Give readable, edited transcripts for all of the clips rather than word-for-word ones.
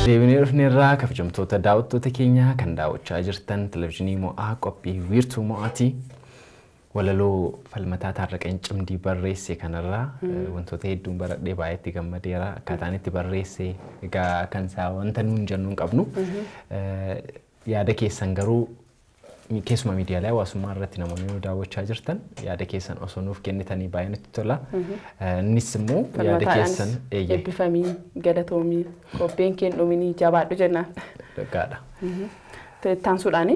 Deebinee dhufneerraa kabajamtoota daawwattoota keenyaa kan daawwachaa jirtan televezyiinii mo'aa qophii wiirtuu mo'aati. Walaloo falmataa taarraqeen cimdii barreesse kanarraa wantoota hedduun baradhee baay'eetti gammadeera. Akkaataan itti barreesse egaa kan isaa wanta nuun jennuun qabnu. Yaada keessan garuu keessuma miidiyaalee hawaasummaa irratti namoonni nu daawwachaa jirtan yaada keessan osoo nuuf kennitanii baay'ee nutti tola. Innis immoo yaada keessan eebbifamii galatoomii qophiin kennuminii jabaadhu jennaan. Dhagaadha. Taansuudhaani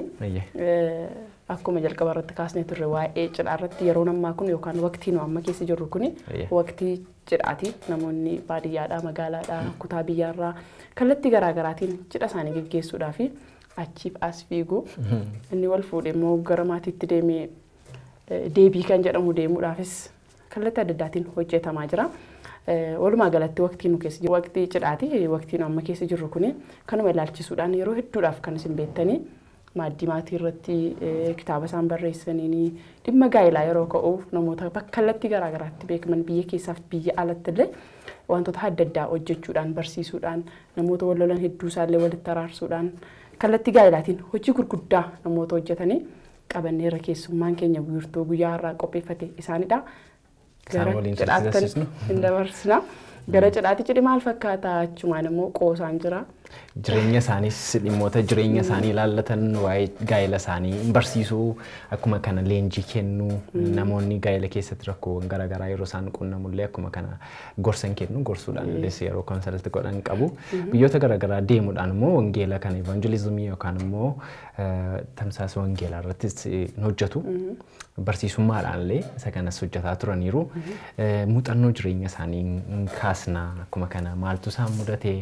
akkuma jalqaba irratti kaasnee turre waa'ee cidhaa irratti yeroo ammaa kun yookaan waqtii nu amma keessa jirru kun waqtii cidhaati. Namoonni baadiyyaadhaa magaalaadhaa kutaa biyyaarraa kallattii garaa garaatiin cidha isaanii gaggeessuudhaaf achiif as fiigu inni wal fuudhee immoo gara maatiitti deemee deebii kan jedhamu deemuudhaafis kallattii adda addaatiin hojjetamaa jira. Walumaa galatti waqtii nu keessa jirru waqtii cidhaati. Waqtii nu amma keessa jirru kun kanuma ilaalchisuudhaan yeroo hedduudhaaf kan isin beektanii maaddii maatii irratti kitaaba isaan barreessanii dhimma gaa'elaa yeroo ka'u namoota bakka kallattii garaa garaatti beekaman biyya keessaaf biyya alatti illee wantoota adda addaa hojjechuudhaan barsiisuudhaan namoota wal lolan hedduu isaallee walitti araarsuudhaan kallattii gaa'elaatiin hojii gurguddaa namoota hojjetanii qabanneerra keessummaan keenya wiirtuu guyyaa har'aa qopheeffate isaanidha. Gara cidhaatti hin dabarsina. Gara cidhaatti cidhi maal fakkaata achumaan immoo qoosaan jira. Jireenya isaaniis dhimmoota jireenya isaanii ilaallatan waa'ee gaa'ela isaanii barsiisuu akkuma kana leenjii kennuu namoonni gaa'ela keessatti rakkoowwan garaa garaa yeroo isaan qunnamullee akkuma kana gorsan kennu gorsuudhaan illee yeroo konsaltii godhan qabu. Biyyoota garaa garaa deemuudhaan immoo wangeela kana evangelizimii yookaan immoo tamsaasa wangeelaa irrattis hojjetu. Barsiisummaadhaan illee isa kanas hojjetaa turaniiru. Muuxannoo jireenya isaanii kaasnaa akkuma kana maaltu isaan mudatee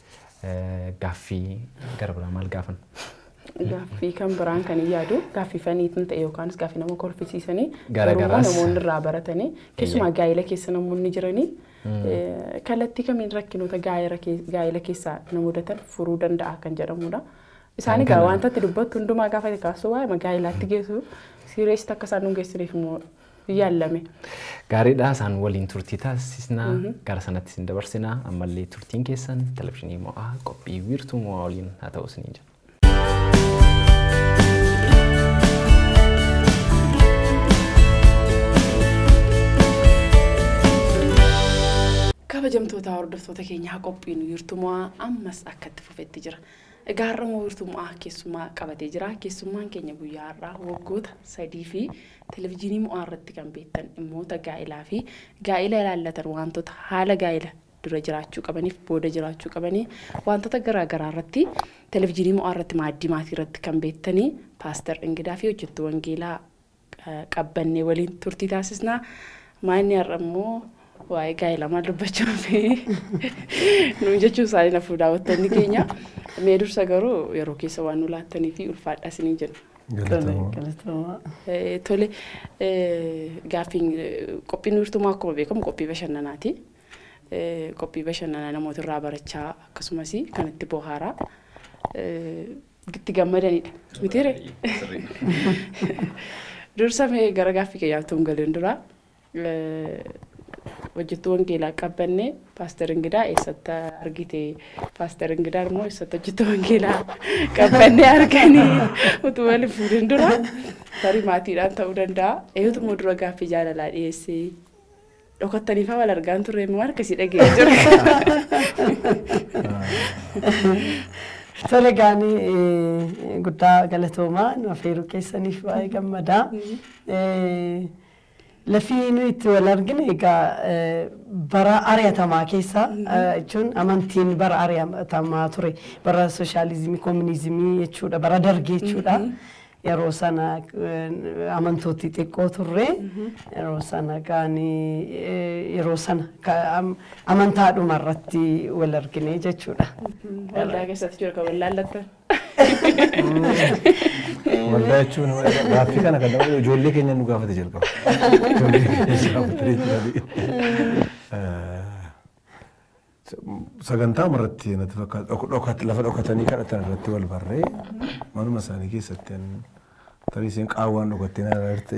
gaaffii gara biraa maal gaafan? Gaaffii kan biraan kan yaadu gaaffii faniitiin ta'e yookaanis gaaffii nama kolfisiisanii garuu namoonni irraa baratanii keessumaa gaa'ela keessa namoonni jiranii kallattii kamiin rakkinoota gaa'ela keessaa nama mudatan furuu danda'a kan jedhamudha. Isaan egaa wanta itti dubbattu hundumaa gaafa kaasuu waa'ee gaa'elaatti geessu siireessitti akka isaan nu geessiniif immoo yaallame. Gaariidha isaan waliin turtii taasisnaa gara sanatti isin dabarsinaa ammallee turtiin keessan televezyiinii mo'aa qophii wiirtuu mo'aa waliin haa ta'u isiniin jedha. Kabajamtoota hordoftoota keenyaa qophiin wiirtuu mo'aa ammas akka itti fufetti jira. Gaarra wiirtuu mo'aa keessummaa qabatee jira. Keessummaan keenya guyyaa har'aa waggoota 3 fi televezyiinii mo'aa irratti kan beektan dhimmoota gaa'elaa fi gaa'ela ilaallatan wantoota haala gaa'ela dura jiraachuu qabaniif booda jiraachuu qabanii wantoota garaa garaa irratti televezyiinii mo'aa irratti maaddii maatii irratti kan beektanii paaster Ingidaa fi hojjettuu wangeelaa qabbannee waliin turtii taasisnaa. Maanni har'a immoo waa'ee gaa'elaa maal dubbachuu fi nuun jechuu isaanii nafu daawwattoonni keenya. Mee dursa garuu yeroo keessa waan nu laattanii fi ulfaadhaa isiniin jenna. Tole gaaffiin qophiin wiirtuu mo'aa akkuma beekamu qophii bashannanaati. Qophii bashannanaa namoota irraa barachaa akkasumas kan itti bohaaraa itti gammadanidha. Mitiire? Dursa mee gara gaaffii keenyaatti galuun dura hojjettuu wangeelaa qabbannee paaster Ingidaa eessatti argite? Paaster Ingidaa immoo eessatti hojjettuu wangeelaa qabbannee arganii utuu wal fuudhin dura tarii maatiidhaan ta'uu danda'a. Eeyyatu immoo dura gaaffii jaalalaa dhiyeessee dhokattaniif wal argaan turre immoo harkasii dhaga'ee jira. Tole gaanii guddaa galatoomaa nu affeeruu keessaniif baay'ee gammadaa. Lafii nuyi itti wal argine egaa bara ari'atamaa keessa jechuun amantiin bara ari'atamaa ture bara sooshaalizimii koominizimii jechuudha bara dargii jechuudha. Yeroo sana amantooti xiqqoo turre yeroo sana gaanii yeroo sana amantaadhuma irratti wal argine jechuudha. Waldaa keessatti jiru kan wal laallattan. Waldaa jechuun gaaffii kana kan nama ijoollee keenya nu gaafate jalqaba. Ijoollee keenya gaafatanii jiranii. Sagantaa irratti natti fakkaata lafa dhokatanii kadhatan irratti wal barree manuma isaanii keessatti Tarii isin qaawwaan dhugatti na irratti.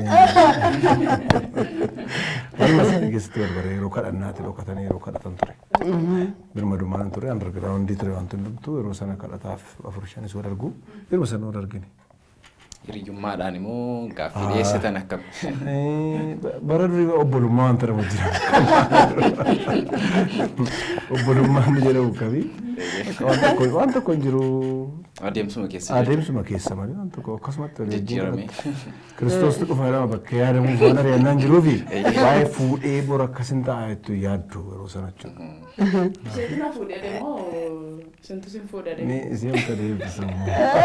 Amma sana keessatti barbaree yeroo kadhannaati dhokatanii yeroo kadhatan ture. Birmadumaan ture underground ture wanti hundumtuu yeroo sana kadhataaf 4-5 wal argu yeroo sana wal argine. Hiriyyummaadhaan immoo gaaffii dhiyeessitan akkam? Bara durii obbolummaa wanta nama jira. Obbolummaan jedhamu kabii. Waan tokko hin jiru. Adeemsuma keessa. Adeemsuma keessa malee waan tokko akkasumatti jijjiirame. Kiristoosni dhufa jedhama bakka yaadamuuf waan ari'annaan jiruufi baay'ee fuudhee bora akkasin ta'a jettu yaaddu yeroo sana jechuudha. Seetina fuudhee deemoo sintu sin fuudhee deemoo? Ni isiin akka deebisamu.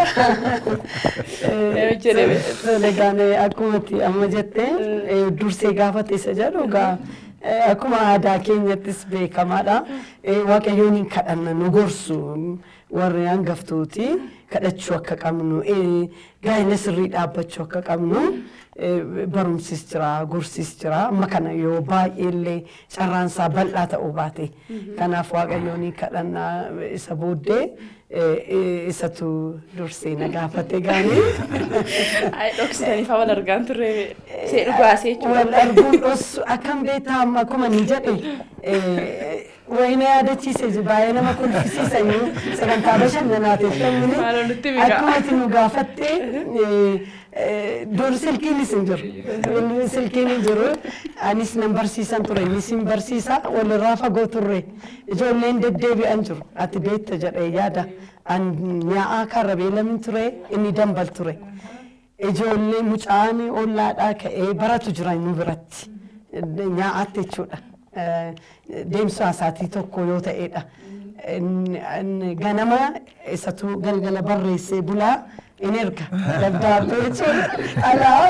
Egaan akkuma amma jettee dursee gaafate isa jedhu akkuma aadaa keenyattis beekamaadha. Waaqayyoon hin kadhanna nu gorsu warri hangaftuuti kadhachuu akka qabnu gaa'ela sirrii dhaabbachuu akka qabnu barumsis jira gorsis jira amma kana yoo baay'eellee carraansaa bal'aa ta'uu baate kanaaf waaqayyoon kadhanna isa booddee isatu dursee na gaafate gaanii. Ay dhoksitanii wal argaan turre see dhugaasee jechuudha. Wal arguun dhossu akkam beektaa amma akkuma ni jedhe wayina yaadachiise baay'ee nama kolfisiisanyu sagantaa bashannanaatiif tammini akkuma ati nu gaafatte dur silkiinis hin jiru. Silkiin hin jiru anis nan barsiisan ture innis hin barsiisa walirraa fagoo turre ijoolleen deddeebi'an jiru ati beekta jedhee yaada nyaa'aa karra beelamin ture inni dambal ture. Ijoollee mucaan ollaadhaa ka'ee baratu jira nu biratti nyaa'aatti jechuudha. Deemsa isaatii tokko yoo ta'edha. Ganama isatu galgala barreessee bulaa in erga dabdaabbee jechuudha. Alaa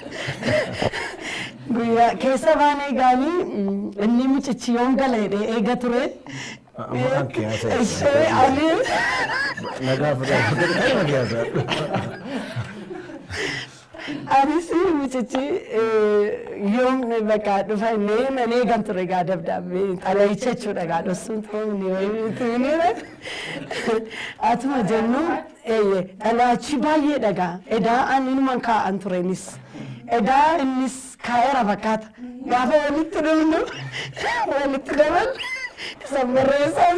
guyyaa keessa baanee gaanii inni mucichi yoon gala hidhee eega ture. Anis mucichi yoom bakka dhufa inni manee gan ture gaa dabdaabbee xalayicha jechuudha gaa dhossuun ta'uun atuma jennu xalayichi baay'ee dhagaa edaa animan kaa'an turenis edaa innis kaa'eera fakkaata gaafa walitti dhumnu walitti dhaban isa barreessan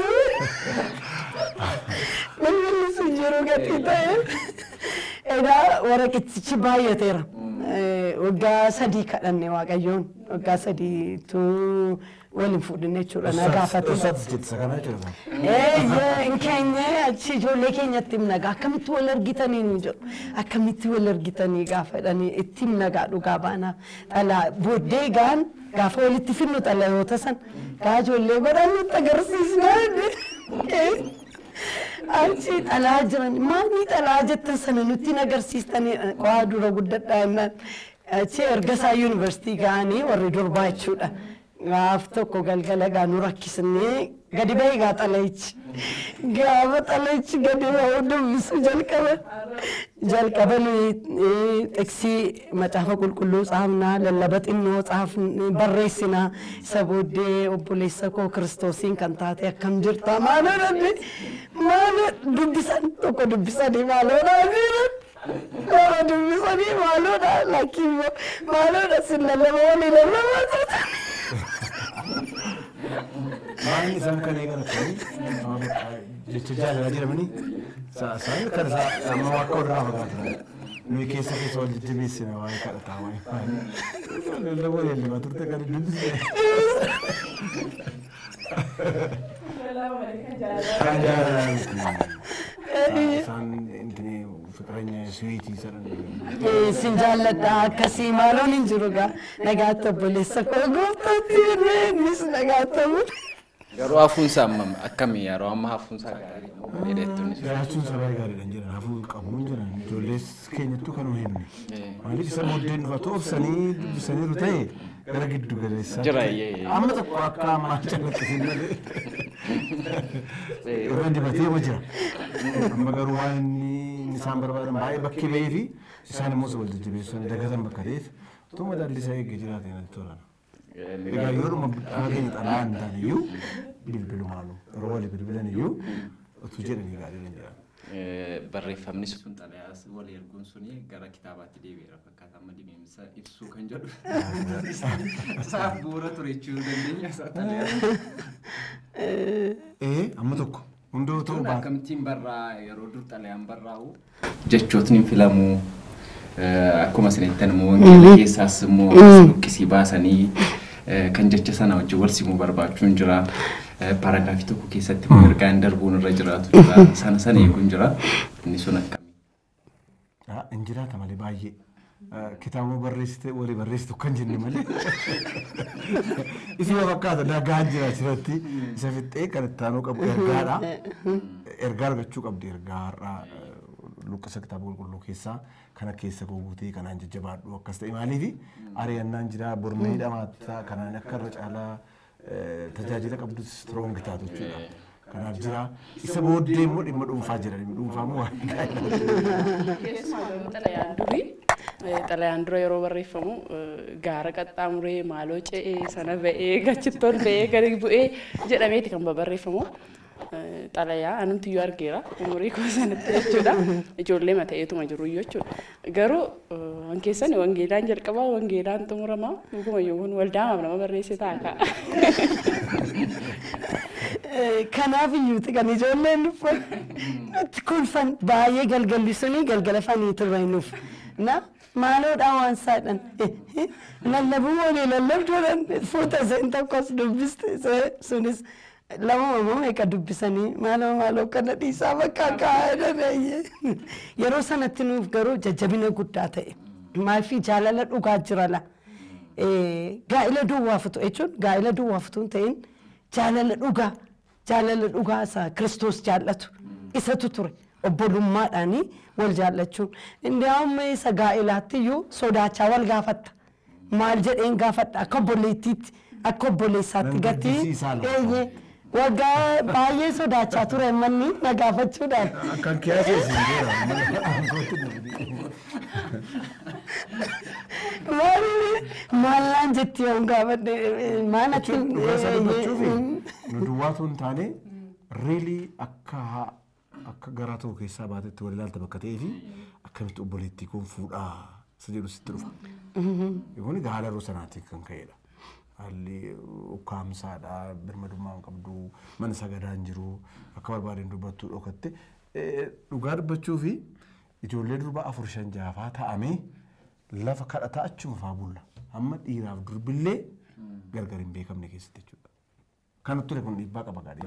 namni sun jiru gatti ta'e edaa waraqitichi baay'ateera. Waggaa 3 kadhanne waaqayyoon waggaa 3tu waliin fuudhinne jechuudha na gaafate. In keenya achi ijoollee keenyatti himnagaa akkamitti wal argitanii nu jedhu akkamitti wal argitanii gaafadhanii itti himnagaa dhugaa baana dhalaa booddee gaan gaafa walitti finnu dhalayoota san gaa ijoollee godhan nutti agarsiisnaa. Achi dhalaa jiran maali dhalaa jettan sana nutti agarsiistanii qo'aa dura guddadhaa jennaan achi erga isaa yuunivarsiitii ga'anii warri durbaa jechuudha. Gaaf tokko galgala gaa nu rakkisnee gadi ba'ee gaa xalayichi gaafa xalayichi gadi ba'uu dubbisu jalqaban xiksii macaafa qulqulluu tsaafnaa lallaba xinnoo barreessinaa isa booddee obboleessa koo kiristoosiin kan taate akkam jirta maaloo dhabde maaloo dubbisan tokko dubbisanii maaloo dhaabee Kalau dulu sani malu dah laki malu dah sendal malu dah malu. Mani sampai ni kan kali, jadi jalan aja mana ni, saya kan sama waktu dah makan. Ni kisah soal jadi bisi ni awak kata tahu ni. Lalu boleh lima tu tak ada dulu. Jalan. San ini fikranya sweetie sana. Sinjaladha akkasii maaloon hin jiru gaa nagaata obboleessa koo gooftatti nis nagaata Garuu hafuunsaa akkamii yeroo amma hafuunsaa gaarii dheedheettuunis. Jiraachuun sabaa gaariidhaan jiran hafuu qabuun jiran ijoollees keenyattu kan himne. Maaliif isa booddeen dhufa toofsanii dubbisaniiru ta'e gara giddu galeessaa. Jira amma tokko akka ammaa jalatti hin malee. Irra dibatee ma jira. Amma garuu waan inni isaan barbaadan baay'ee bakki ba'ee fi isaan immoo wal jajjabeessanii dagatan bakka ta'eef otoo madaalli isaa eeggee jiraatee natti tolan. Egaa yeroo keenya xalaa hin taane iyyuu bilbilumaanu yeroo walii bilbilan iyyuu otuu jedhanii gaariidhaan jiran. barreeffamni sun xalayaa wal erguun suni gara kitaabaatti deebi'eera fakkaata amma dimeemsa ibsuu kan jedhu. Isaaf bu'uura ture jechuu dandeenya isaa xalayaa. Amma tokko hunduu ta'uu baata. Akkamittiin barraa yeroo dur xalayaan barraa'u jechootni filamuu akkuma isinittan immoo wangeela keessaas immoo buqqisii baasanii kan jecha sana wajjin wal simuu barbaachuun jira. Paragraafii tokko keessatti ergaan darbuun irra jiraatu jira. Sana eeguun jira. Inni sun akkamii? Injiraata malee baay'ee. Kitaaba barreessite walii barreessitu kan jenne malee. Isuma fakkaata nagaan jira asirratti isa fixee kan itti aanuu qabu ergaadha. Ergaa argachuu qabdi ergaa har'aa luqqisa kitaaba qulqulluu keessaa kana keessa guutee kanaan jajjabaadhu akkas ta'e maaliifi ari'annaan jira bormee dhamaata kanaan akka irra caalaa tajaajila qabdu strong taatu jechuudha. Kanaaf jira isa booddee immoo dhimma dhuunfaa jira dhimma dhuunfaa immoo waan xalayaan dura yeroo barreeffamu gaara qaxxaamuree maaloo ce'ee sana ba'ee gachittoon ba'ee gadi bu'ee jedhameeti kan barreeffamu. Xalayaa anumtiyyuu argeera umurii koo sanatti jechuudha. Ijoollee mata'eetuma jiru jechuudha. Garuu wangeessan wangeelaan jalqabaa wangeelaan xumuramaa dhugumayyuu kun waldaamaaf nama barreesse taaka. Kanaaf iyyuuti kan ijoolleen kun fan baay'ee galgallisanii galgala fanii turrenuuf. Na maaloodhaan waan saadhan lallabuu walii lallabduudhaan fuuta isheen tokkos dubbiste sunis lama mammoo eega dubbisanii maaloo kana dhiisaa bakka kaa'ee yeroo sanatti nuuf garuu jajjabina guddaa ta'e maaliif jaalala dhugaa jira la gaa'ila duwwaafutu jechuun gaa'ila duwwaafutuun ta'in jaalala dhugaa isaa Kiristoos jaallatu isatu ture obbolummaadhaanii wal jaallachuun inni amma isa gaa'ilaattiyyuu sodaachaa wal gaafatta maal jedheen gaafadha akka obboleettiitti akka obboleessaatti gatii waggaa baay'ee sodaachaa ture manni na gaafachuudhaan. Kan kiyaasee isin jira. Maalaan jetti yoo gaafadhe maanatiin. Nu duwwaatu hin taane reelii akka garaa tokko keessaa baatetti wal ilaalta bakka ta'ee fi akkamitti obboleettii kun fuudhaa isa jedhu sitti dhufa. Kun haala yeroo sanaatiin kan ka'edha. Haalli ukkaamsaadha birmadummaa hin qabdu mana sagadaan jiru akka barbaadeen dubbattuu dhokatte dhugaa dubbachuu fi ijoollee durbaa 4-5 ta'amee lafa kadhataa achuma faa bulla amma dhiiraaf durbillee gargar hin beekamne keessatti jechuudha. Kanatti ture kun dhiibbaa qaba gaadhi.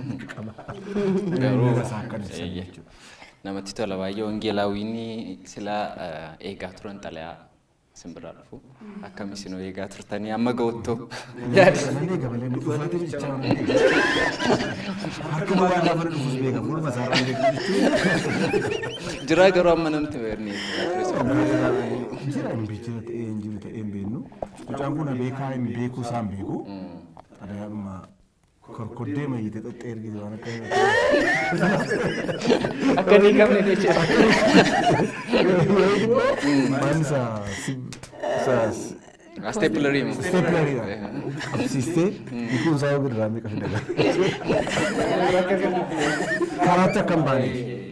Namatti tola baay'ee wangeelaawwiin silaa eegaa turan xalayaa simbira dhufu akkamiin isin eegaa turtanii amma ga'uttoo yaadannee gabalee nu dhufaatee jechaa harkuma waan lafa dhufuus beeka fuuluma isaarraa beeku jechuudha. Jira garuu amma namti weerni jira hin beekne ta'ee hin jiru ta'ee hin beeknu mucaan kun beekaa hin beeku isaan beeku adayaadhuma korkoddee mayyite xaxxee ergite waan akka ni gamne jechuudha. Mansa Staplerii. Absiste ikun saya berdrami ke sudah. Karakter kembali.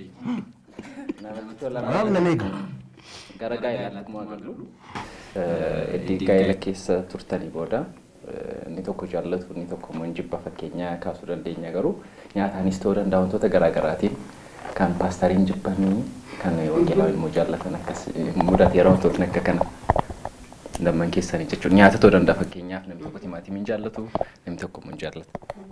Ram nalego. Gara-gara anak mau agak dulu. Di gaya kisah turtani boda. Ni tokko jaallatu ni tokko monjibba fakkeenyaa kaasuu dandeenya garuu nyaataanis ta'uu danda'a wantoota garaagaraatiin kan paastariin jibbanii kan wangeelaa immoo jaallatan akkas mudate yeroo wantootni akka kana lamman keessanii jechuudha nyaata ta'uu danda'a fakkeenyaaf namni tokko timaatimiin jaallatu namni tokko immoo jaallatu.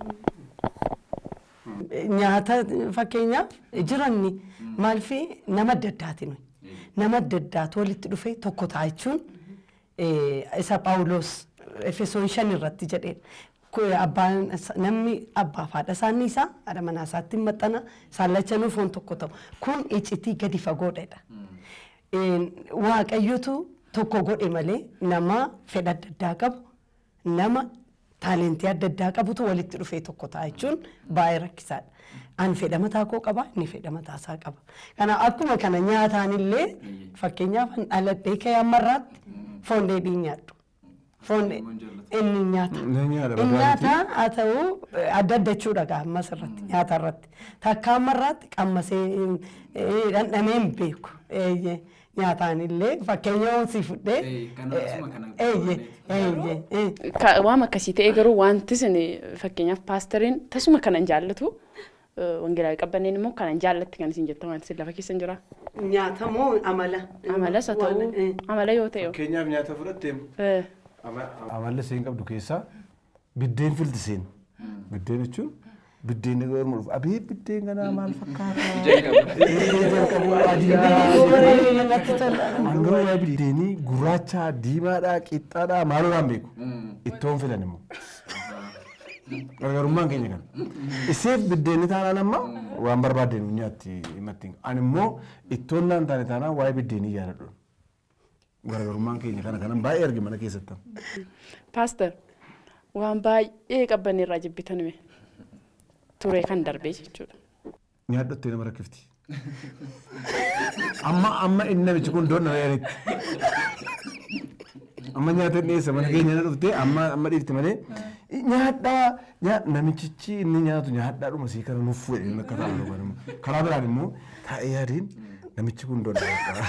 Nyaata fakkeenyaaf jiranni maalfi nama adda addaatiin nama adda addaatu walitti dhufee tokko ta'a jechuun isa Phaawulos Efesoon 5 irratti jedhee abbaan namni abbaa fi haadha isaanii isaa haadha manaa isaatti maxxana saalachanuu foon tokko ta'u kun iccitii gadi fagoodha. Waaqayyotu tokko godhe malee nama fedha adda addaa qabu nama taalentii adda addaa qabutu walitti dhufee tokko ta'a jechuun baay'ee rakkisaadha. Ani fedha mataa koo qaba inni fedha mataa isaa qaba. Kana akkuma kana nyaataan illee fakkeenyaaf dhaladhee ka'ee ammarraatti foon dheedhii nyaadhu. foon inni nyaata. Inni nyaata haa ta'u adda adda jechuudha ammas irratti nyaata irratti. Takka ammarratti qammasee dhandhamee hin beeku. Nyaataan illee fakkeenya hoosii fudhee. Waan akkasii ta'ee garuu wanti isin fakkeenyaaf paastariin tasuma kanan jaallatu. Wangeelaa qabbanneen immoo kanan jaallatti kan isin jettan wanti isin lafa keessa jira. Nyaata moo amala? Amalas haa ta'u amala yoo ta'e. Fakkeenyaaf nyaata fudhatteem. Amalli isheen qabdu keessaa biddeen filti isheen. Biddeen jechuun biddeen garuu dhufu. Abee biddeen kanaa maal fakkaata? Jalqabuu adiidhaa. Angoo biddeenii gurraacha diimaadhaa qixxaadhaa maalirraan beeku? Ittoon filan immoo. Gargaarummaan keenya kana. Iseef biddeenni taanaan amma waan barbaadeen nyaatti himatti. Ani immoo ittoon naan taane taanaan waa'ee biddeenii yaadadhu. Gargaarummaan keenya kana kanan baay'ee arge mana keessatti. Pastor, waan baay'ee qabbanne irraa jibbitanime ture kan darbee jechuudha. Nyaadhattee nama rakkifti. Amma inni namichi kun doon na yaanitti. Amma nyaata dhiyeessa mana keenya na dhuftee amma dhiirti malee. Nyaadhaa namichichi inni nyaatu nyaadhaadhuma sii kana nuuf fuudhee akka ta'an dhugan karaa biraan immoo taa'ee yaadiin namichi kun doon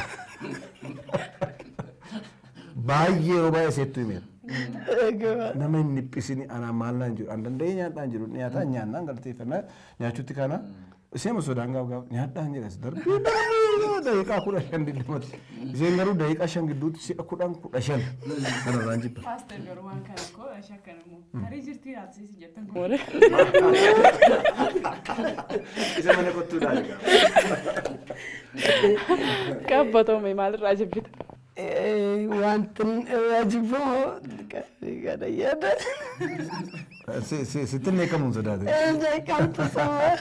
baay'ee yeroo baay'ee seettu himeera. Nama hin dhiphisini anaa maal naan jiru an danda'ee nyaadhaan jiru nyaataan nyaannaan galateeffannaa nyaachuutti kana isheen sodaan gaaf nyaadhaan jedhas darbee daqiiqaa 15 didamatti isheen garuu daqiiqaa 5 gidduutti si'a 15 kanarraan jibba. Pastor garuu waan kana koo shakkanamu. Tarii jirtii raabsee si jettan goore. Isa mana kottuudhaan qabbatoo maalirraa jibbita? Wanti jibbamoo gada yaada. Sittin eekamuun sodaate. Eekamtu sama.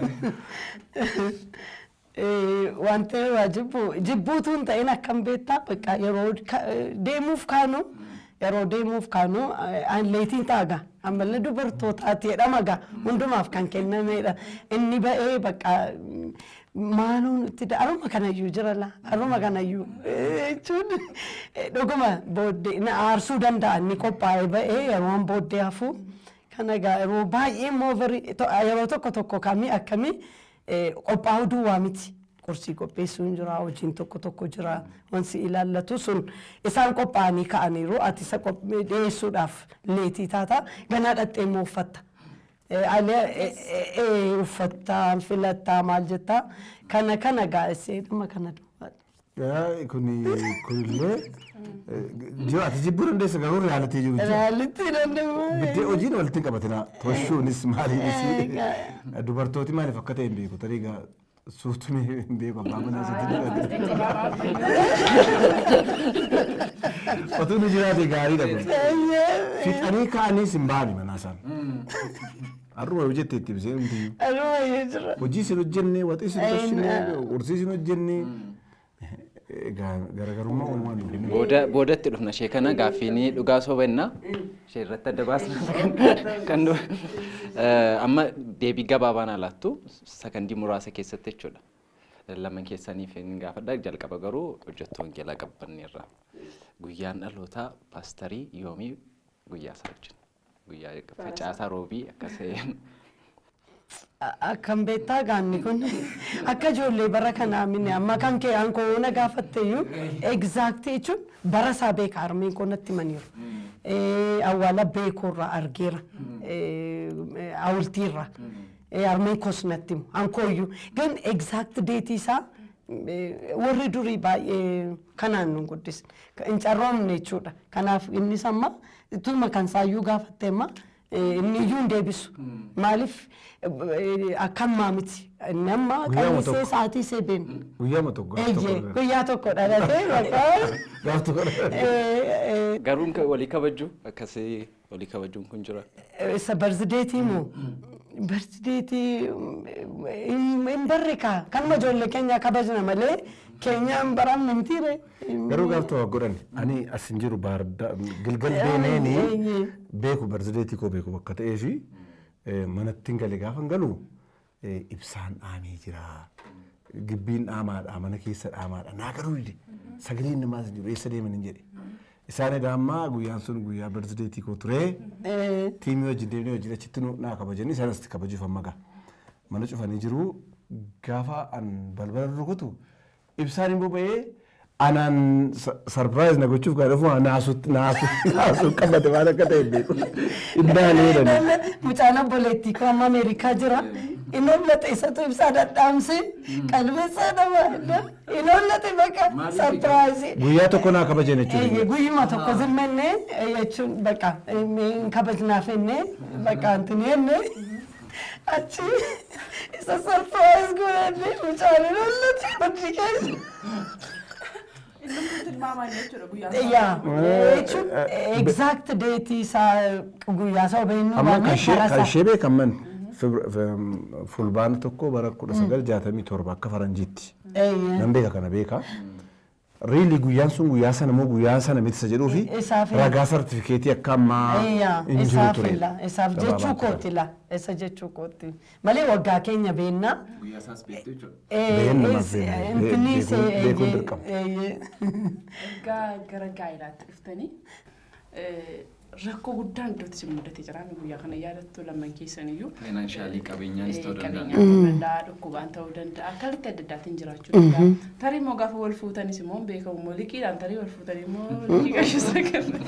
Wanti jibbuutu hin ta'in akkam beektaa bakka yeroo deemuuf kaanu leetiin taaga ammallee dubartootaati jedhama gaa hundumaaf kan kennamedha. Inni ba'ee bakka maaluun itti aruma kanayyuu jirala aruma kanayyuu jechuun dhuguma booddee na aarsuu danda'a inni qophaa'ee ba'ee yeroo booddee hafu kana gaa yeroo baay'ee immoo yeroo tokko kamii akkamii qophaa'uu duwwaa miti. Kursii qopheessuun jira hojiin tokko jira wansi ilaallatu sun isaan qophaa'anii ka'aniiru ati isa dhiyeessuudhaaf leetii taata ganaa dhattee immoo uffatta. Uffattaa filattaa maal jettaa kana gaa'essee dhuma kana duwwaadha. Kunillee ati jibbuu dandeessa garuu reyaalitii jiru. Reyaalitii dandeessa. Biddee hojiin walitti hin qabatina toshuunis maaliinis dubartooti maaliif akka ta'e hin beeku tarii suutumi hin beeku abbaa manaa sitti dhugate. Otuu ni jiraate gaariidha kun. Fixanii ka'aniis hin baani manaa isaan. Arruma hojjette itti bisee hundi. Arruma jira. Hojii isin hojjenne waxii isin tolchine qorsii isin hojjenne. Garaagarummaa uumaan dhufu. Boodatti dhufna ishee kana gaaffiin dhugaa sobanna ishee irratti adda baasna kan amma deebii gabaabaan alaattu sakandii muraasa keessatti jechuudha. Lama keessaniif hin gaafadha jalqaba garuu hojjettuu wangeelaa qabbanneerra. Guyyaan dhalootaa paastarii yoomii guyyaa isaa wajjin. Guyyaa facaasaa roobii akkasii. Akkam beektaa gaanni kun akka ijoollee bara kanaa minne amma kan kee aan koona gaafatteeyyuu egzaaktii jechuun bara isaa beeka harmeen koonatti maniiru. Awwaala beekurraa argeera. Awultiirraa. Harmeen koosnatti himu. Ankooyyuu gan egzaakti deetii isaa warri durii baay'ee kanaan nu guddisne. Hin carroomne jechuudha. Kanaaf innis amma tuma kan saayyuu gaafattee amma inni iyyuu hin deebisu. Maaliif akkam maamiti. Inni amma qallisee sa'aatii isee deemu. Guyyaa tokko dhalatee garuun walii kabajuu akkasii walii kabajuun kun jira. Isa barzideetii moo? Barzideetii hin barre kaa kan ijoollee keenya kabajna malee keenyaan baramne mitiire. Garuu gaaftuu godhan ani as hin jiru gilgal beeneeni beeku barzideetii koo beeku bakka ta'ee fi manatti hin galee gaafa hin galu ibsaan dhaamee jira. Gibbiin dhaamaadha mana keessa dhaamaadha naa garuu sagaleen namaa hin jiru eessa deeman hin jedhe. Isaan edaa ammaa guyyaan sun guyyaa birthday koo ture. Tiimii wajjin deemnee wajjin achitti naa kabajanii isaan asitti kabajuuf amma ga'a. Mana cufanii jiru gaafa an balbala rukutu ibsaan hin boba'ee anaan surprise na gochuuf gaadha fuuma naasuu qabate waan akka ta'e beeku. Iddaalee jedhani. Mucaan obboleettii koo amma Ameerikaa jira. Inollate isatu ibsaa dadhaamse qalbeessaa nama inollate bakka surprise. Guyyaa tokko naa kabajan jechuudha. Guyyuma tokko zimmenne jechuun bakka kabajnaaf enne bakka antini enne achi isa surprise godhanne mucaan inollate hojii keessa. Jechuun exact date isaa guyyaa isaa beeknu amma kan ishee beekaman fulbaana tokko bara 1967 akka faranjiitti. Nan beeka kana beeka. Really guyyaan sun guyyaa sana moo guyyaan sana miti isa jedhuu fi ragaa sartifikeetii akka ammaa hin jiru ture. Isaaf jechuu kooti la. Isa jechuu kooti. Malee waggaa keenya beennaa. Guyyaa isaas beektu jechuudha. Beekuun dirqama. Gara gaa'ilaatti dhuftanii rakkoo guddaan iddootti si mudatee jira guyyaa kana yaadattu lamman keessaniyyuu. Finaanshaalii qabeenyaanis ta'uu danda'a. Qabeenyaa ta'uu danda'a, dhukkubaan ta'uu danda'a, akkamitti adda addaatiin jiraachuu danda'a. Tarii immoo gaafa wal fuutanis immoo beekamu immoo liqiidhaan tarii wal fuutanii immoo liqii qashisa kenna.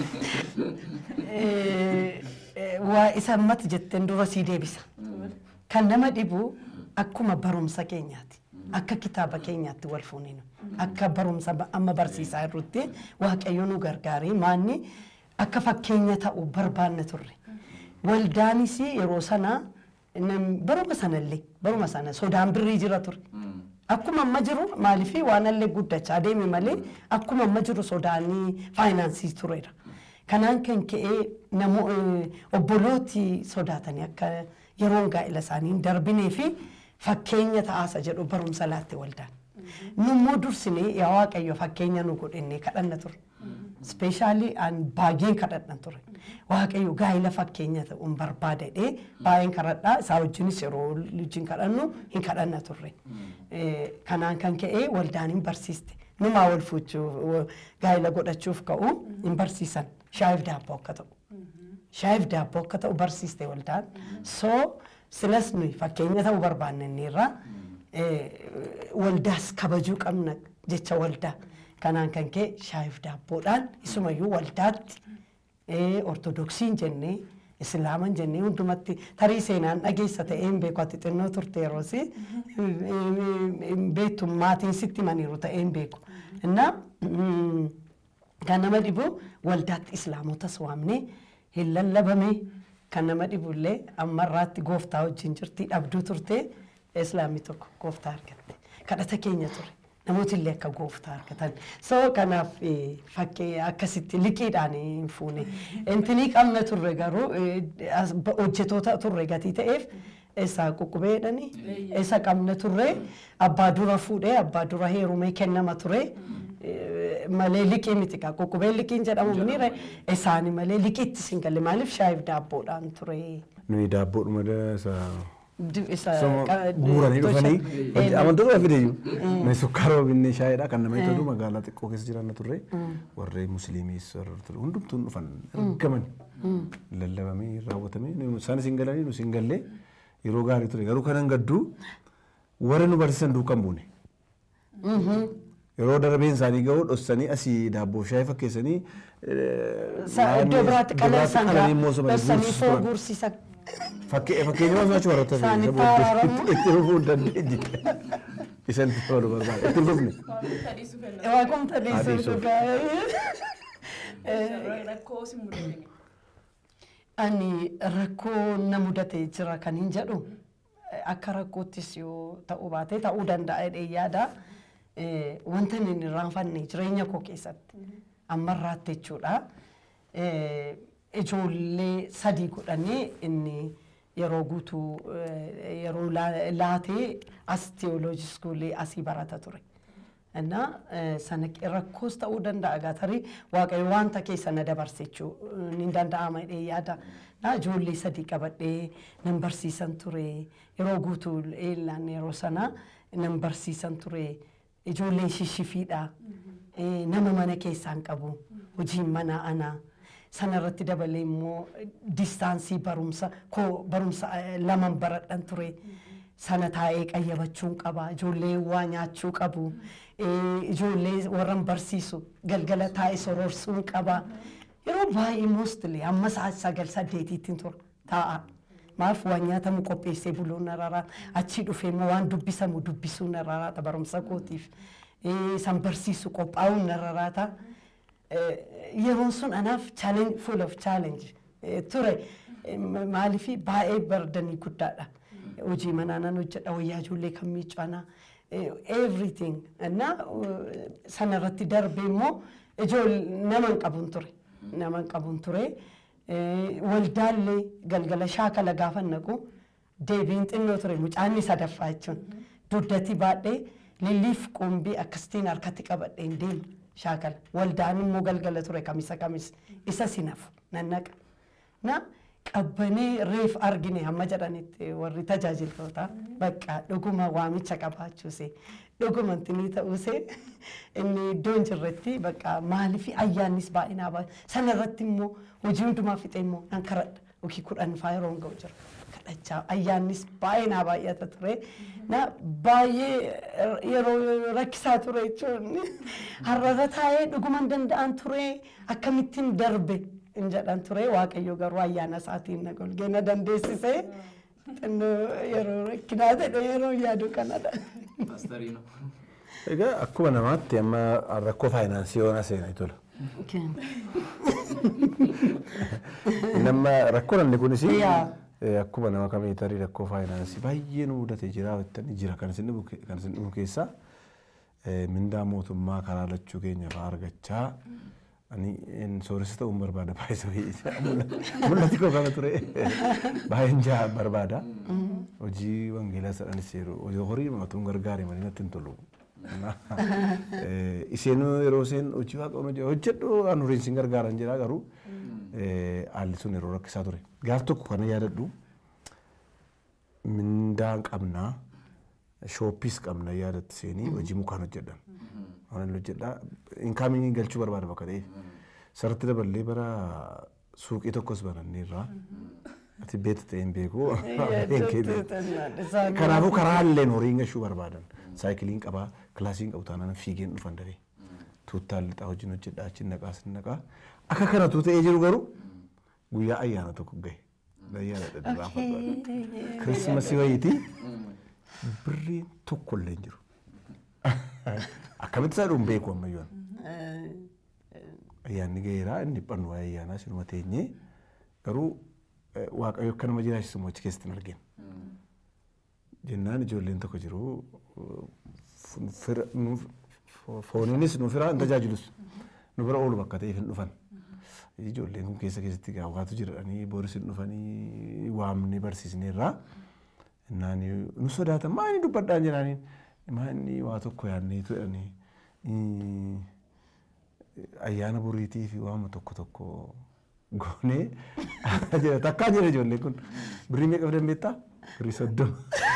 Waa isa ammatti jetteen dura sii deebisa. Kan nama dhibu akkuma barumsa keenyaati. Akka kitaaba keenyaatti wal fuuninu. Akka barumsa amma barsiisaa irratti waaqayyo nu gargaaree maanni akka fakkeenya ta'u barbaanne turre. Waldaanis yeroo sana baruma sana sodaan birrii jira ture. Akkuma amma jiru maaliif waan allee guddachaa deeme malee akkuma amma jiru sodaanii faayinaansii tureera. Kanaan kan ka'ee obbolooti sodaatanii akka yeroon gaa'ila isaanii hin darbinee fi fakkeenya ta'aasa jedhu barumsa laatte waldaan. Nummoo dursinee yaa waaqayyo fakkeenya nu godhennee kadhanna ture. Especially an baay'een kadhadhan ture. Waaqayyo gaa'ila fakkeenya ta'uun barbaadadhee baay'een kadhadhaa isaa wajjinis yeroo wajjin kadhannu hin kadhanna turre. Kanaan kan ka'ee waldaan hin barsiiste. Numaa wal fuuchuu gaa'ila godhachuuf ka'u hin barsiisan. Shaayiif daabboo akka ta'u. Shaayiif daabboo akka ta'u barsiiste waldaan. So silas nuyi fakkeenya ta'uu barbaannanneerra waldaas kabajuu qabna jecha waldaa. Kanaan kan ka'e shaayiif daabboodhaan isumayyuu waldaatti ortodoksiin jennee islaaman jennee hundumatti tarii seenaan dhageessa ta'een beeku ati xinnoo turte yeroosi beektu maatiin sitti maniiru ta'een beeku. Innaa kan nama dhibu waldaatti islaamotas waamnee hin lallabame kan nama dhibullee ammarraatti gooftaa wajjin jirti dhabduu turte islaamii tokko gooftaa argatte. Kadhata keenya ture. Namooti illee akka gooftaa argatan. So kanaaf fakkii akkasitti liqiidhaan hin fuune. Intinii qabna turre garuu hojjetoota turre gatii ta'eef isa qupheedhani isa qabna turre abbaa dura fuudhee abbaa dura heerumee kennama ture. Malee liqii miti kaa qupheen liqiin jedhamu miniire isaanii malee liqiitti sin galle maaliif shaayiif daabboodhaan ture. Nuyi daabboodhuma guuranii dhufanii amantoota fideeyyu. Nuyi sukkaara binnee shaayiidha kan nama itti magaalaa xiqqoo keessa jiran turre warree musliimiis hundumtuun dhufan argaman lallabamee raawwatamee isaanis hin galanii nus hin gallee yeroo gaarii ture garuu kanan gadduu warra nu barsiisan duukaan buune. Yeroo darbeen isaanii ga'uu dhossanii asii daabboo shaayii fakkeessanii iddoo biraatti qaleessanii foo guursiisa. Fakkeenya waan achi warra taasisan itti rufuu dandeenye. Isan itti fayyadu barbaada. Itti rufne. Waaqumta dhiisuu rakkoo si mudate. Ani rakkoo na mudate jira kan hin jedhu akka rakkoottis yoo ta'uu baate ta'uu danda'a jedhee yaada. Wanta inni irraanfanne jireenya koo keessatti ammarraatti jechuudha. Ijoollee sadii godhanii inni yeroo guutuu yeroo laatee as teoloojii iskuulii asii barata ture. Innaa sana rakkoos ta'uu danda'a gaatarii waaqayyo wanta keessa na dabarse jechuu ni danda'ama jedhee yaada. Ijoollee sadii qabadhee nan barsiisan ture yeroo guutuu eellaan yeroo sana nan barsiisan ture. Ijoolleen shishifiidha. Nama mana keessaan qabu. hojii mana ana sanarratti dabalee immoo distaansii barumsa laman baradhan ture sana taa'ee qayyabachuun qaba ijoollee waa nyaachuu qabu ijoollee warran barsiisu galgala taa'ee sororsuun qaba yeroo baay'ee mostly amma sa'a 9-8 tura taa'a maaf waan nyaatamu qopheessee buluun nararaa achi dhufee immoo waan dubbisamu dubbisuun nararaata barumsa kootiif san barsiisu qophaa'uun nararaata yeroon sun anaaf challenge full of challenge ture maaliif baay'ee bardanii guddaadha hojii manaanan hojjedha wayyaa ijoollee kan miiccana everything na sanarratti darbee immoo naman qabuun ture waldaallee galgala shaakala gaafa naqu deebiin xinnoo ture mucaanni sadaffaa jechuun duddati baadhee lilliif qumbii akkasitiin harkatti qabadheen deemu shaakala waldaan immoo galgala ture kamisa isa sinafu nannaqa na qabbanee reef argine hamma jedhanitti warri tajaajiltoota bakka dhuguma waamicha qabaachuuse dhuguma tinii ta'uuse inni iddoon jirretti bakka maaliif ayyaannis baay'inaa baay'ee sanarratti immoo hojii hundumaa fixee immoo nan karadha yookiin 10 faayiroon ga'u jira kadhachaa ayyaannis baay'inaa baay'ata ture na baay'ee yeroo rakkisaa ture jechuun har'arra taa'ee dhuguma danda'an ture akkamittiin darbe injadhan ture waaqayyo garuu ayyaana isaatiin na golgeena dandeessise yeroo rakkinaa ta'e yeroo yaadu kanadha. Egaa akkuma namaatti amma rakkoo faayinaansii yoona seenaa tola. Nama rakkoo namni kunis akkuma nama kamii tarii rakkoo faayinaansii baay'ee nu mudate jira kan isin dhibu keessaa mindaa mootummaa karaa lachuu keenya fa'aa argachaa ani sooressa ta'uun barbaada baay'ee mul'ati koo kana ture baay'een jaa barbaada hojii wangeelaa sadhanis yeroo horii matuun gargaare malee natti hin tolu isheen yeroo isheen hojii waaqayyoo hojjedhu an horiin sin gargaaran jedhaa garuu haalli sun yeroo rakkisaa ture gaaf tokko kana yaadadhu mindaan qabnaa shooppiis qabna yaadatti seenii hojii mukaan hojjedhan waan hojjedhaa inkaamii galchuu barbaada bakka ta'eef sarratti daballee bara suuqii tokkos bananneerraa ati beekta ta'een beeku kanaafuu karaa illeen horiin gashuu barbaadan saayikiliin qabaa kilaasiin qabu taanaan fiigeen dhufan dafee tuuttaan lixaa hojiin hojjedhaa achiin naqaa sin naqaa akka kanatu ta'ee jiru garuu guyyaa ayyaana tokko gahe ayyaana dhadhaa kirismasii wayiitii birriin tokko illee hin jiru. Akkamitti isaa dhuun beeku ammayyoon. Ayyaanni gaheeraa inni dhiphannu waa'ee ayyaanaa sinuma teenyee garuu waaqayyo akka nama jiraachisu mochi keessatti hin arginu. Jennaan ijoolleen tokko jiru fooniinis nu firaa hin tajaajilus nu bira oolu bakka ta'eef hin dhufan. Ijoolleen kun keessatti gaawwaatu jiradhanii booris hin dhufanii waamni barsiisneerraa. Nani nu sodaatan maani dubbadhaan jedhaniin maani waa tokko yaadneetu jedhanii ayyaana boriitii fi waama tokko goonee jira takkaan jira ijoollee kun birrii meeqa fidan beektaa? Birrii 30.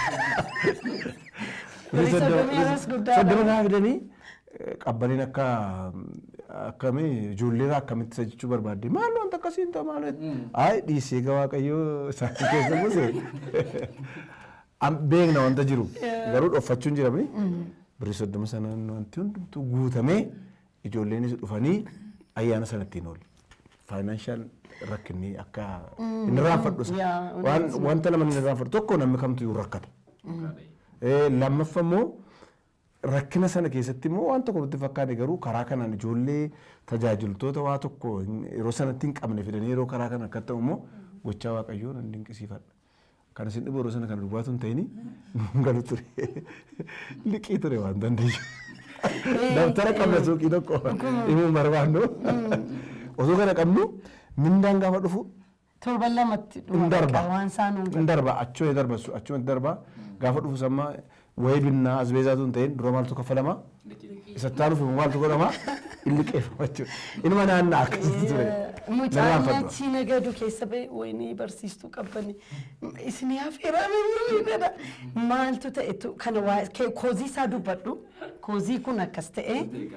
Soddoma naa fidanii qabbaniin akkamii ijoollee akkamitti isa jechuu barbaadde maal wanta akkasiin ta'u maal ayi dhiisee egaa waaqayyoo isaan keessa buuse beekna wanta jiru garuu dhoffachuun jiramni birrii 30 sanaan wanti hundumtuu guutamee ijoolleenis dhufanii ayyaana sanattiin oolu. Financial rakkinni akka inni raanfadhu wanta nama inni raanfadhu tokko namni kamtu yoo rakkata. Lammaffaa immoo rakkina sana keessatti immoo waan tokko nutti fakkaate garuu karaa kanaan ijoollee tajaajiltoota waa tokko yeroo sanatti hin qabne fidanii yeroo karaa kana akka ta'u immoo gochaa waaqayyoo nan dinqisiifadha. Kan isin dhibu yeroo sana kana dubbatu hin ta'ini galu ture liqii ture waan dandeessu. Dabtara qabna suuqii tokko himuun barbaannu osoo kana qabnu mindaan gaafa dhufu torban lamatti dhufa waan saanuun darba achuma darba gaafa dhufu samma way binnaa asbeezaatu hin ta'in dura maaltu kaffalama isa taanuuf maaltu godhama inni qeeffama jechuudha. Inuma naannaa akkasitti ture. Mucaan achi nagadu keessa ba'e wayinii barsiistuu qabbani isin hafeeraa beekuruu jedha maaltu ta'e kana koozii isaa dubbadhu koozii kun akkas ta'e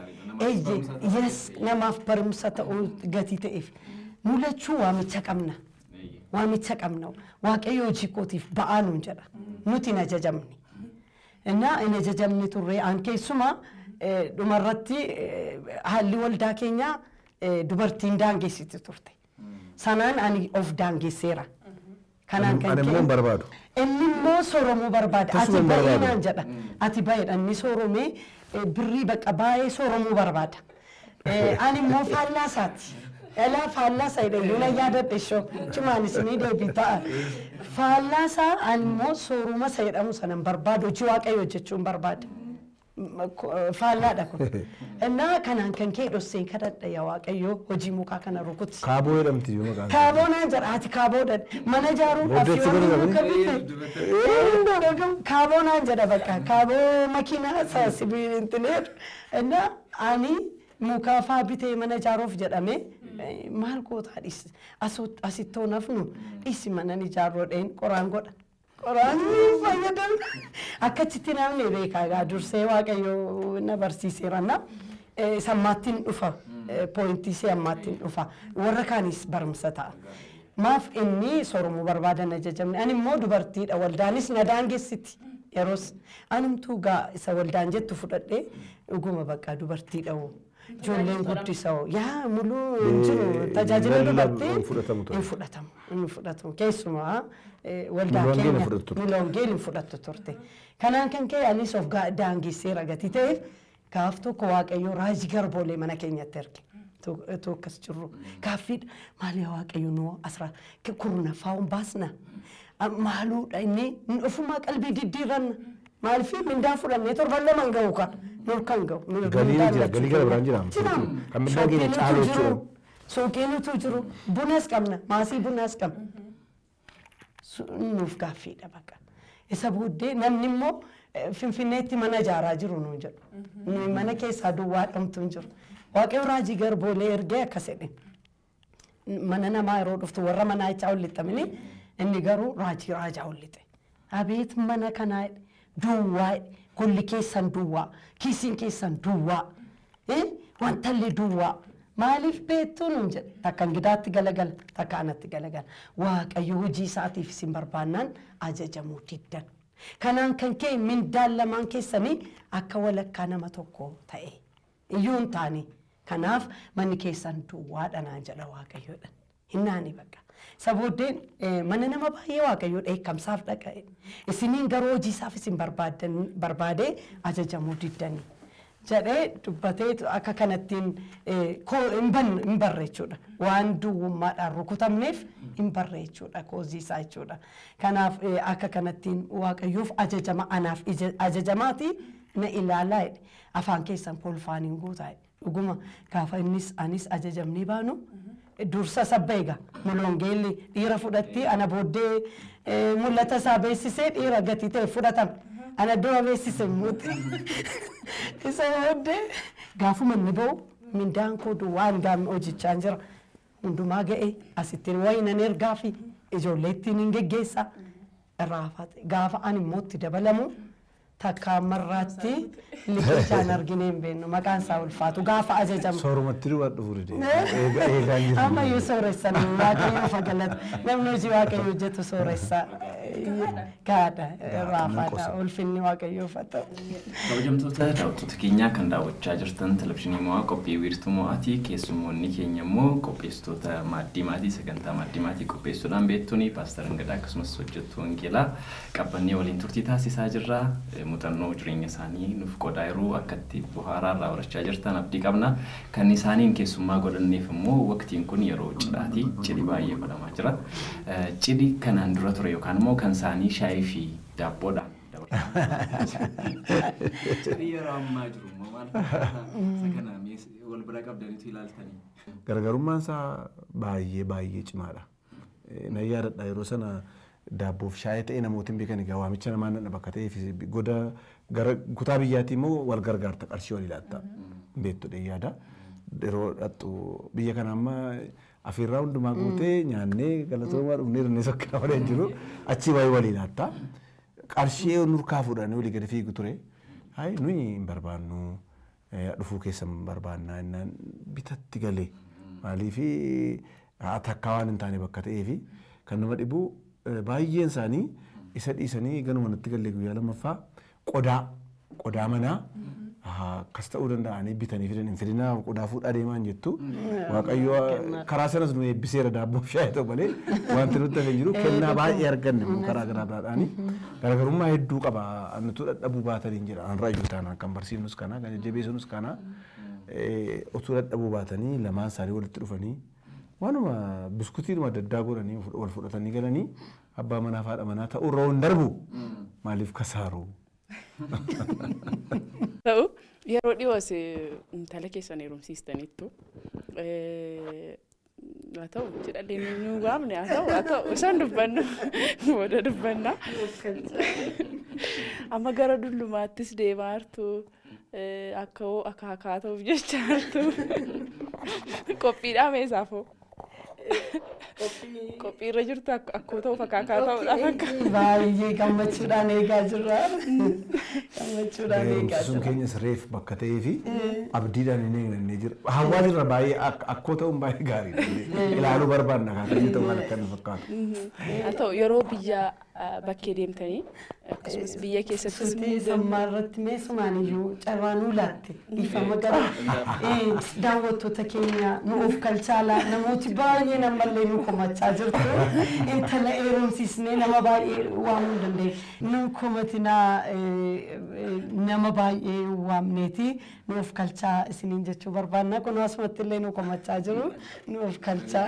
yes namaaf barumsa ta'uu gatii ta'eef mul'achuu waamicha qabna. Waamicha qabna. Waaqayyo hojii kootiif ba'aa nuun jedha. Nuti hin ajajamne. Innaa hin ajajamne turre aan keessumaa dhumarratti haalli waldaa keenyaa dubartiin daangeessiti turte. Sanaan ani of daangeesseera. Kanaan kan Ani immoo barbaadu. Inni immoo sooromuu barbaada. Ati baay'inaan jedha. Ati baay'inaan ni sooromee birrii baqa baay'ee sooromuu barbaada. Ani immoo faallaa isaati. Elaa faallaa isaa jedhee na yaadadhe shoo cimaanis ni deebitaa. Faallaa isaa ani immoo sooruma isa jedhamu sanan barbaadu hojii waaqayyo hojjechuun barbaada. Faallaadha kun. Innaa kanaan kan kee dhosseen kadhadha yaa waaqayyo hojii mukaa kana rukuti. Kaaboo jedhamti yoo maqaan. Kaaboo naan jedha ati kaaboodha. Mana ijaaruudhaaf yoo muka bitte. Kaaboo naan jedha bakka kaaboo makiinaa isaa sibiilintineetu. Innaa ani mukaa faa bitee mana ijaaruuf jedhame maal gootaa dhis asittoo nafnu dhisi mana ijaarroodheen qoraan godha. Qoraan fayyadamu. Akkasitti namni beekaa dursee waaqayyo na barsiiseeranna sammaattiin dhufa poointii see ammaattiin dhufa warra kaanis barumsa ta'a. Maaf inni sooromuu barbaadan ajajamne ani immoo dubartiidha waldaanis na daangeessiti yeroos animtuu gaa isa waldaan jettu fudhadhee dhuguma bakka dubartiidha ijoolleen guddisoo yaa muluu jiru tajaajila dubartii hin fudhatamu keessumaa waldaa keenya miloongeen hin fudhattu turte. Kanaan kan kee anis of daangeesseera gatii ta'eef gaaf tokko waaqayyo raajii garboolee mana keenyatti erge. Tokkas jirru gaaffiidha maali waaqayyo nuu asraa kurnafaa'uun baasna maaluudha inni ofumaa qalbii diddiiranna maaliif mindaa fudhannee torban lama ga'u ka nurkan ga'u galii gara biraan jira kan mindaa keenya caalu jiru suuqiinutu jiru bunas qabna maasii bunas qabna nuuf gaaffiidha bakka isa booddee namni immoo finfinneetti mana ijaaraa jiru nuun jedhu mana keessaa duwwaa dhamtuun jiru. Waaqayyo raajii garboolee ergee akkas jedhe mana namaa yeroo dhuftu warra manaa ichaa hollixamini inni garuu raajaa hollite. Abeet mana kanaa duwwaa golli keessan duwwaa kiisiin keessan duwwaa wantallee duwwaa maaliif beektuu nuun jedhe takka gidaatti galagala takka anatti galagala waaqayyo hojii isaatiif isin barbaannaan ajajamuu diddan. Kanaan kan kee mindaan lamaan keessanii akka walakkaa nama tokko ta'e iyyuun taanii. Kanaaf manni keessan duwwaadhanaa jedha waaqayyoodha. Hinnaani bakka. Sabooddeen mana nama baay'ee waaqayyoodha eekkamsaaf dhaqa'e. Isiniin garuu hojii isaaf isin barbaadee ajajamuu diddanii. Jedhee dubbatee akka kanattiin hin barreechuudha. Waan duwwummaadhaan rukutamneef hin barreechuudha koozii isaa jechuudha. Kanaaf akka kanattiin waaqayyoof ajajama anaaf ajajamaati na ilaalaa jedhe. Afaan keessan kolfaaniin guutaa jedhe. Dhuguma gaafa innis anis ajajamnee baanu dursa sabbeega mulongeelli dhiira fudhatti ana booddee mul'ata isaa beessisee dhiira gatii ta'e fudhatame ana dura beessise muuti isa booddee gaafuma inni ba'u mindaan koo duwwaan gaammi hojjechaan jira hundumaa ga'e asittiin wayinan ergaa fi ijoolleettiin hin geggeessa raafate gaafa ani immoo itti dabalamu takka marraatti liqichaan argine hin beeknu maqaan isaa ulfaatu gaafa ajajamu. Soorumatti duwwaa dhufu Amma yoo sooressan waaqayyo fagalata namni hojii waaqayyo hojjetu sooressa gaadha raafaadha ulfinni waaqayyoo fata. Kabajamtoota daawwattoota keenyaa kan daawwachaa jirtan televizyiinii mo'aa qophii wiirtuu mo'aatii keessummoonni keenya immoo qopheessitoota maaddii maatii sagantaa maaddii maatii qopheessuudhaan beektuuni paaster Ingadaa akkasumas hojjettuu Wangeelaa qabbannee waliin turtii taasisaa jirra. Muuxannoo jireenya isaanii nuuf qodaa yeroo akkatti bu'aaraa irraa barachaa jirtan abdii qabna. Kan isaaniin keessummaa godhanneef immoo waqtiin kun yeroo cidhaati. Cidhi baay'ee godhamaa jira. Cidhi kanaan dura ture yookaan immoo kan isaanii shaayii fi daabboodhaan cidhi yeroo ammaa jiru immoo maal fakkaata wal bira qabdaniitu ilaaltanii. Garaagarummaan isaa baay'ee cimaadha. Na yaadadha yeroo sana daabboof shaayii ta'e namootiin beekan egaa waamicha namaa nan bakka ta'eef goda gara kutaa biyyaatti immoo wal gargaarta qarshii wal ilaatta beektudha yaada yeroo dhattu biyya kana amma afirraa hundumaa guutee nyaannee galatoomaa dhufnee dhannee sokkina waliin jiru achii waa'ee wal ilaatta qarshii nurkaa fuudhanii walii gadi fiigu ture Hai nuyi hin barbaannu dhufuu keessa hin barbaannaa innaan bitatti galee maaliifi takkaa waan hin taane bakka ta'eefi kan nama dhibu baay'een isaanii isa dhiisanii ganuma natti galee guyyaa lammaffaa qodaa manaa akkas ta'uu danda'anii bitanii fidan hin fidinaa qodaa fuudhaa deemaa hin jettu waaqayyo karaa sanas nu eebbiseera daabboo shaayii ta'u malee wanti nutti hafee jiru kennaa baay'ee arganne karaa garaa biraadhaani garaagarummaa hedduu qaba nutu dadhabuu baataniin jedha an raayyuu taanaan kan barsiisnus kana kan jajjabeessinus kana utuu dadhabuu baatanii lamaan isaanii walitti dhufanii waanuma biskuutiidhuma adda addaa godhanii wal fudhatanii galanii abbaa manaa fi haadha manaa ta'uu irra hin darbu maaliif kasaaru. Ta'u yeroo dhiyoos intala keessan heerumsiistaniittu haa ta'u jedhallee nu waamne haa ta'u isaan dubbannu booda dubbanna amma gara dullumaattis deemaa jirtu akka akaakaa ta'uuf jecha jirtu qophiidhaa meesaafoo qophii irra jirtu akkoo ta'uuf akaakaa ta'uudhaaf akka baay'ee gammachuudhaan eegaa jirra. Gammachuudhaan eegaa jirra. Sun keenyas reef bakka ta'ee fi abdiidhaan hin eegnannee jira. Hawaan irra baay'ee akkoo ta'uun baay'ee gaariidha. Ilaaluu barbaanna kaasanii ta'uu waan akka inni fakkaatu. Haa ta'u yeroo biyya bakkee deemtanii akkasumas biyya keessattis sammaa irratti meesumaan iyyuu carraanuu laatte dhiifama gara daawwattoota keenya nu of kalchaalaa namooti baay'ee namallee nu komachaa jirtu intala heerumsiisnee nama baay'ee waamuu dandeenya nu komatinaa nama baay'ee waamneeti nu of kalchaa isiniin jechuu barbaanna kun asumatti illee nu komachaa jiru nu of kalchaa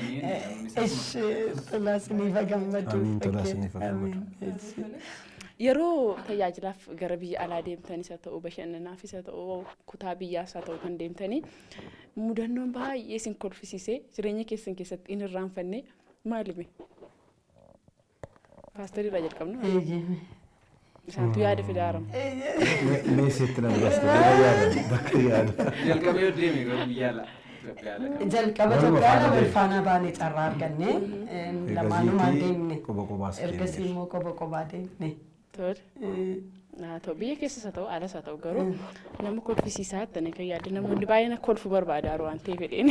tola isiniif gammadu. Yeroo tajaajilaaf gara biyya alaa deemtanis haa ta'u bashannanaafis haa ta'u kutaa biyyaas haa ta'u kan deemtanii mudannoon baay'ee isin kolfisiisee jireenya keessan keessatti hin irraanfanne maalimi? Paastorii irraa jalqabnu. Isaantu yaada fidaarama. Meesitti nama gastu yaada bakka yaada. Jalqabee yoo deeme garuu biyya alaa. jalqaba Itoophiyaa wal faana baanee carraa arganne lamaanuma deemne ergasii immoo qoba deemne. Haa ta'u biyya keessas haa ta'u alas haa ta'u garuu nama kolfisiisaa hattane kan yaadde namoonni baay'een kolfuu barbaadaa waan ta'eef fedheen.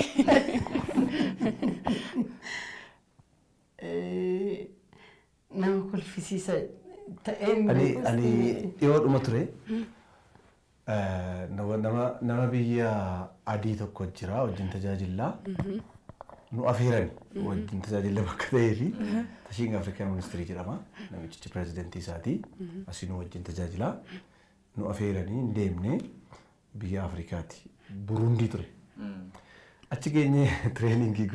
Nama kolfisiisa ta'een. Ani dhiyoodhuma ture. Nama biyya adii tokko jira wajjin tajaajila nu afeeran wajjin tajaajila bakka ta'ee fi tashiin Afrikaan ministirii jedhama namichi pirezidentii isaati asii nu wajjin tajaajila nu afeeranii hin deemne biyya Afrikaati Burundii ture achi geenye tireeningii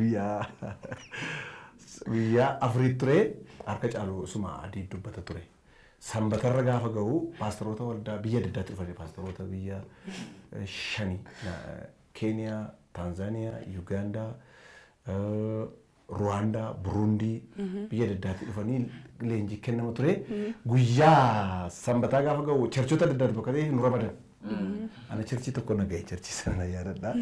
guyyaa afurii ture harka caalu suma adii dubbata ture. Sambatarra gaafa ga'u paastoroota waldaa biyya adda addaatti dhufanii paastoroota biyya shani Kenya, Tanzania, Uganda, Rwanda, Burundi biyya adda addaatti dhufanii leenjii kennama ture. Guyyaa sambataa gaafa ga'u cherchoota adda addaatti bakka ta'e nu ramadan. Ana cherchii tokko na ga'e cherchii sana yaadadha.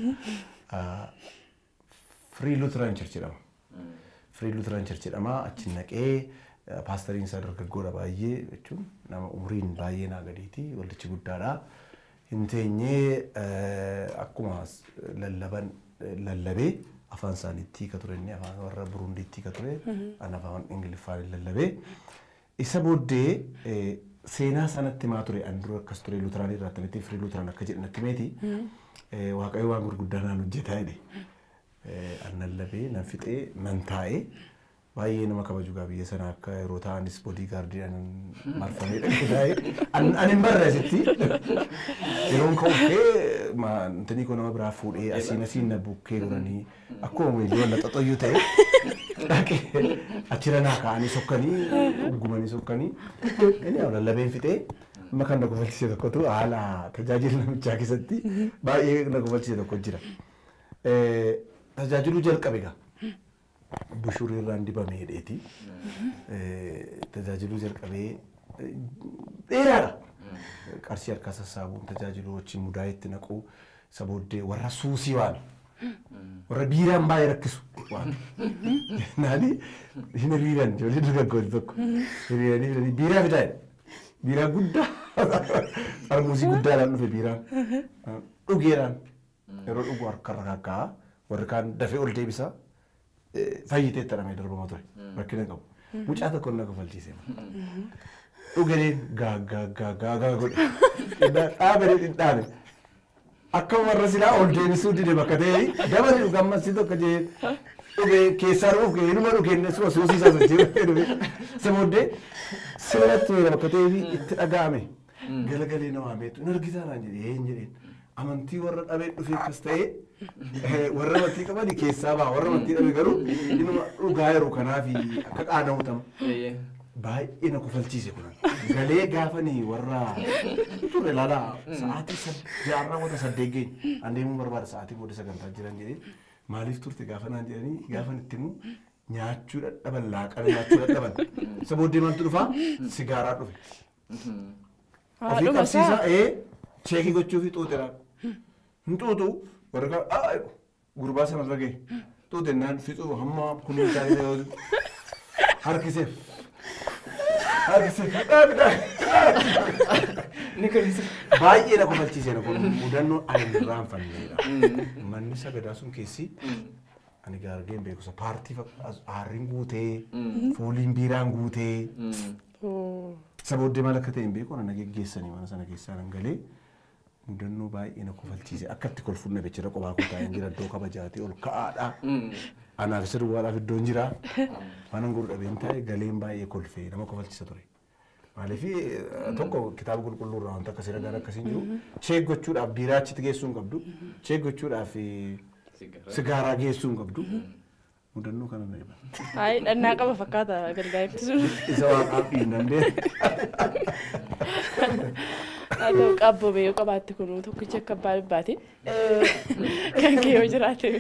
Free Lutheran Church jedhama. Free Lutheran Church jedhama achi naqee paastoriin isaa dargaggoodha baay'ee jechuun nama umriin baay'ee naa gadiiti waldichi guddaadha. Hin teenyee akkuma lallabee afaan isaaniitti hiika ture inni afaan warra Burundiitti hiika ture ana afaan Ingiliffaan lallabee isa booddee seenaa sanatti maa ture an dura akkas ture Luuteraanii irraa tanitti Firii Luuteraan akka jedhanitti meeti waaqayyo waan gurguddaa naan hojjetaa jedhe an lallabee nan fixee nan taa'ee baay'ee nama kabaju biyya sana akka yeroo ta'anis boodigaardiidhaan marfamee dhaqee ani hin barreessitti yeroon ka'uufee intanii koo nama biraa fuudhee asiin na bukkee godhanii akkuma miiliyoon na xaxoyyuu ta'e dhaqee achirra naa ka'anii sokkanii uggumanii sokkanii inni lallabeen fixee amma kan na kofalchise tokkotu haala tajaajila namichaa keessatti baay'ee na kofalchise tokko jira. Tajaajiluu jalqabe gaa. Bushurii irraan dibamee dheeti. Tajaajiluu jalqabee dheeraadha. Qarshii harkaa sassaabuun tajaajiluu wajjin mudaa itti naquu isa booddee warra suusii waan warra biiraan baay'ee rakkisu waan. Naani hin hiriiran ijoollee dargaggooti tokko hiriiranii biiraa fidaa biiraa guddaa xarmuusii guddaadhaan dhufe biiraan dhugeeraan yeroo dhugu harkarra kakkaa warri kaan dafee ol deebisa fayyitee taramee darbama ture rakkina qabu mucaa tokko na kafalchiise dhugereen gaa godhe dhaabee dhidhaane akka warra silaa ol deebisuu dide bakka ta'e dabalee dhugammasii tokko jee dhugee keessaa dhufuuf gahee numa dhugeen suma soosiisaa sochii dhufe sabooddee siratti bakka ta'e itti dhaga'ame galagalee namaa beektu hin argitaa naan jedhee hin jedheen amantii warra dhabee dhufee akkas ta'e warra amantii qaban keessaa ba'a warra amantii dhabe garuu inuma dhugaa yeroo kanaaf akka qaana'utama. Baay'ee na kufalchiise kun galee gaafanii warra turre laalaa sa'aatii jaarraa wanta 8 geenye andeemuu barbaada sa'aatii booda sagantaa jiran jedhee maaliif turte gaafa naan jedhanii gaafan itti immoo nyaachuu dadhaban laaqana nyaachuu dadhaban isa booddee maaltu dhufaa sigaaraa dhufe. Ofii qabsiisaa cheekii gochuu fi xuuxiraan hin xuuxu warra kaan gurbaa sanarra gahe xuuxennaan fixuu hamma kunuun isaanii harkiseef. Baay'ee na kofalchiise na kun mudannoo ani irraan fanneedha. Manni sagadaa sun keessi ani gaargeen beekusa paartii aarriin guutee fooliin biiraan guutee sabooddee maal akka ta'e hin beeku na geggeessanii mana sana keessaa nan galee mudannoo baay'ee na kofalchiise akkatti kolfunna bechira qophaa kutaa'een jira iddoo kabajaatee ol ka'aadha. Anaaf isa duwwaadhaaf iddoon jira waan gurra dhabeen ta'e galeen baay'ee kolfee nama kofalchisa ture. Maaliif tokko kitaaba qulqulluu irraa wanta akkasii dhagaan akkasiin jiru cheek gochuudhaaf biiraa achitti geessuu hin qabdu cheek gochuudhaaf sigaaraa geessuu hin qabdu mudannoo kana na dhiba. Hayi dhannaa qaba fakkaata galgaa'eetti sun. Isa waan qaabbii hin dandeenye. Adoo qabbo beeyo qabaatti kun tokkicha akka abbaa bibbaati. Kan kee yoo jiraate.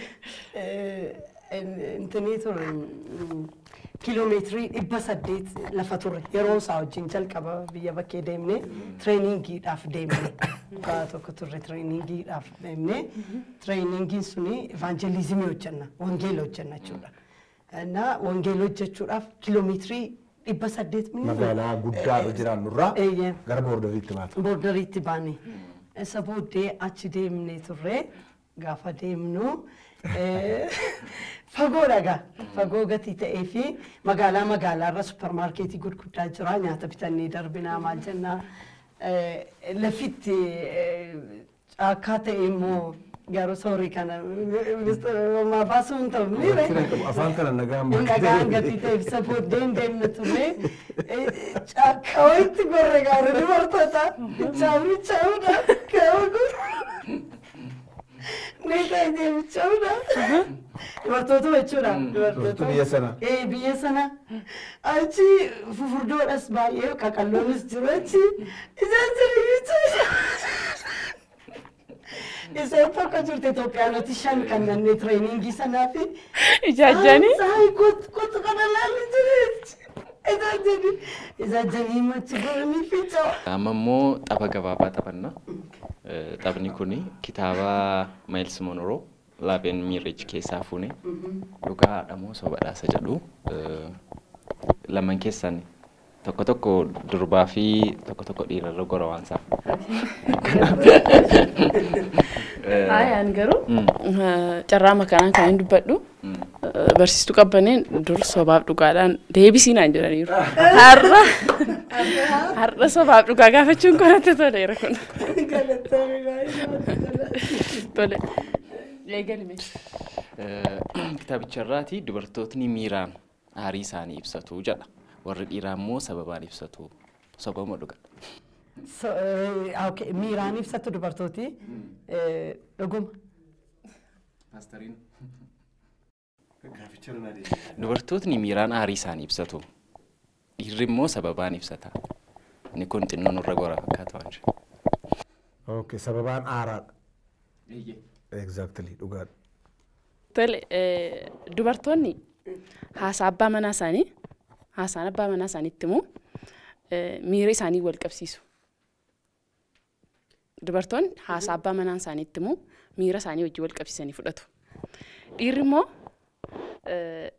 Intanii ture kiiloomeetirii 800 lafa ture yeroo isaa wajjin jalqaba biyya bakkee deemne tireeningiidhaaf deemne baa tokko turre tireeningiidhaaf deemne tireeningiin suni evaanjelizimii hojjenna wangeela hojjenna jechuudha. Na wangeela hojjechuudhaaf kiiloomeetirii 800 magaalaa guddaa jiraannurraa gara boordariitti baata. Boordariitti baane isa booddee achi deemne turre gaafa deemnu fagoo dhagaa fagoo gatii ta'ee fi magaalaa supermarkeetii gurguddaa jira nyaata bitannee darbinaa maal jennaa lafitti caakkaa ta'e immoo garuu soorii kana baasuu hin ta'u ni afaan kana nagaan gatii ta'e isa booddeen deemna turre caakkaa wayitti gorre gaarii dubartoota bichaa'uudha kaa'u Neta jechuudha. Dubartoota jechuudha. Dubartoota biyya sana. Biyya sana. Achi fufurdoodhas baay'ee qaqalloonis jiru achi. Isaan jiru jechuudha. Isaan tokko jirte Itoophiyaanoti 5 kan nanne tireeningii sanaa fi ijaajjanii. Saayii kootu kana laalli jiru. Ijaajjanii machi godhanii fi cawa. Amma immoo tapha gabaabaa taphanna. Taphni kuni kitaaba Miles Monroe Love and Marriage keessaa fuune dhugaadha moo sobadhaasa jedhu lamaan keessan tokko durbaa fi tokko dhiirarra gora waan isaa. Ayaan garuu carraa makanaan kan hin dubbadhu barsiistuu qabbaneen dur sobaaf dhugaadhaan deebisinaan jedhaniiru. Har'a sobaaf dhugaa gaafachuun konatti toleera kun. Tole. Eegalme. Kitaabicha irraati dubartootni miiraan aarii isaanii ibsatu jedha. Warri dhiiraa immoo sababaan ibsatu sobama dhuga. Okay, miiraan ibsatu dubartooti dhuguma. Paastariin. Dubartootni miiraan aarii isaanii ibsatu. Dhiirri immoo sababaan ibsata. Inni kun xinnoo nurra gora fakkaata waan jiru. Okay, sababaan aaraadha. Exactly, dhugaadha. Tole, dubartoonni haasaa abbaa manaa isaanii haasaan abbaa manaa isaaniitti immoo miira isaanii wal qabsiisu. Dubartoonni haasaa abbaa manaa isaaniitti immoo miira isaanii wajjin wal qabsiisanii fudhatu. Dhiirri immoo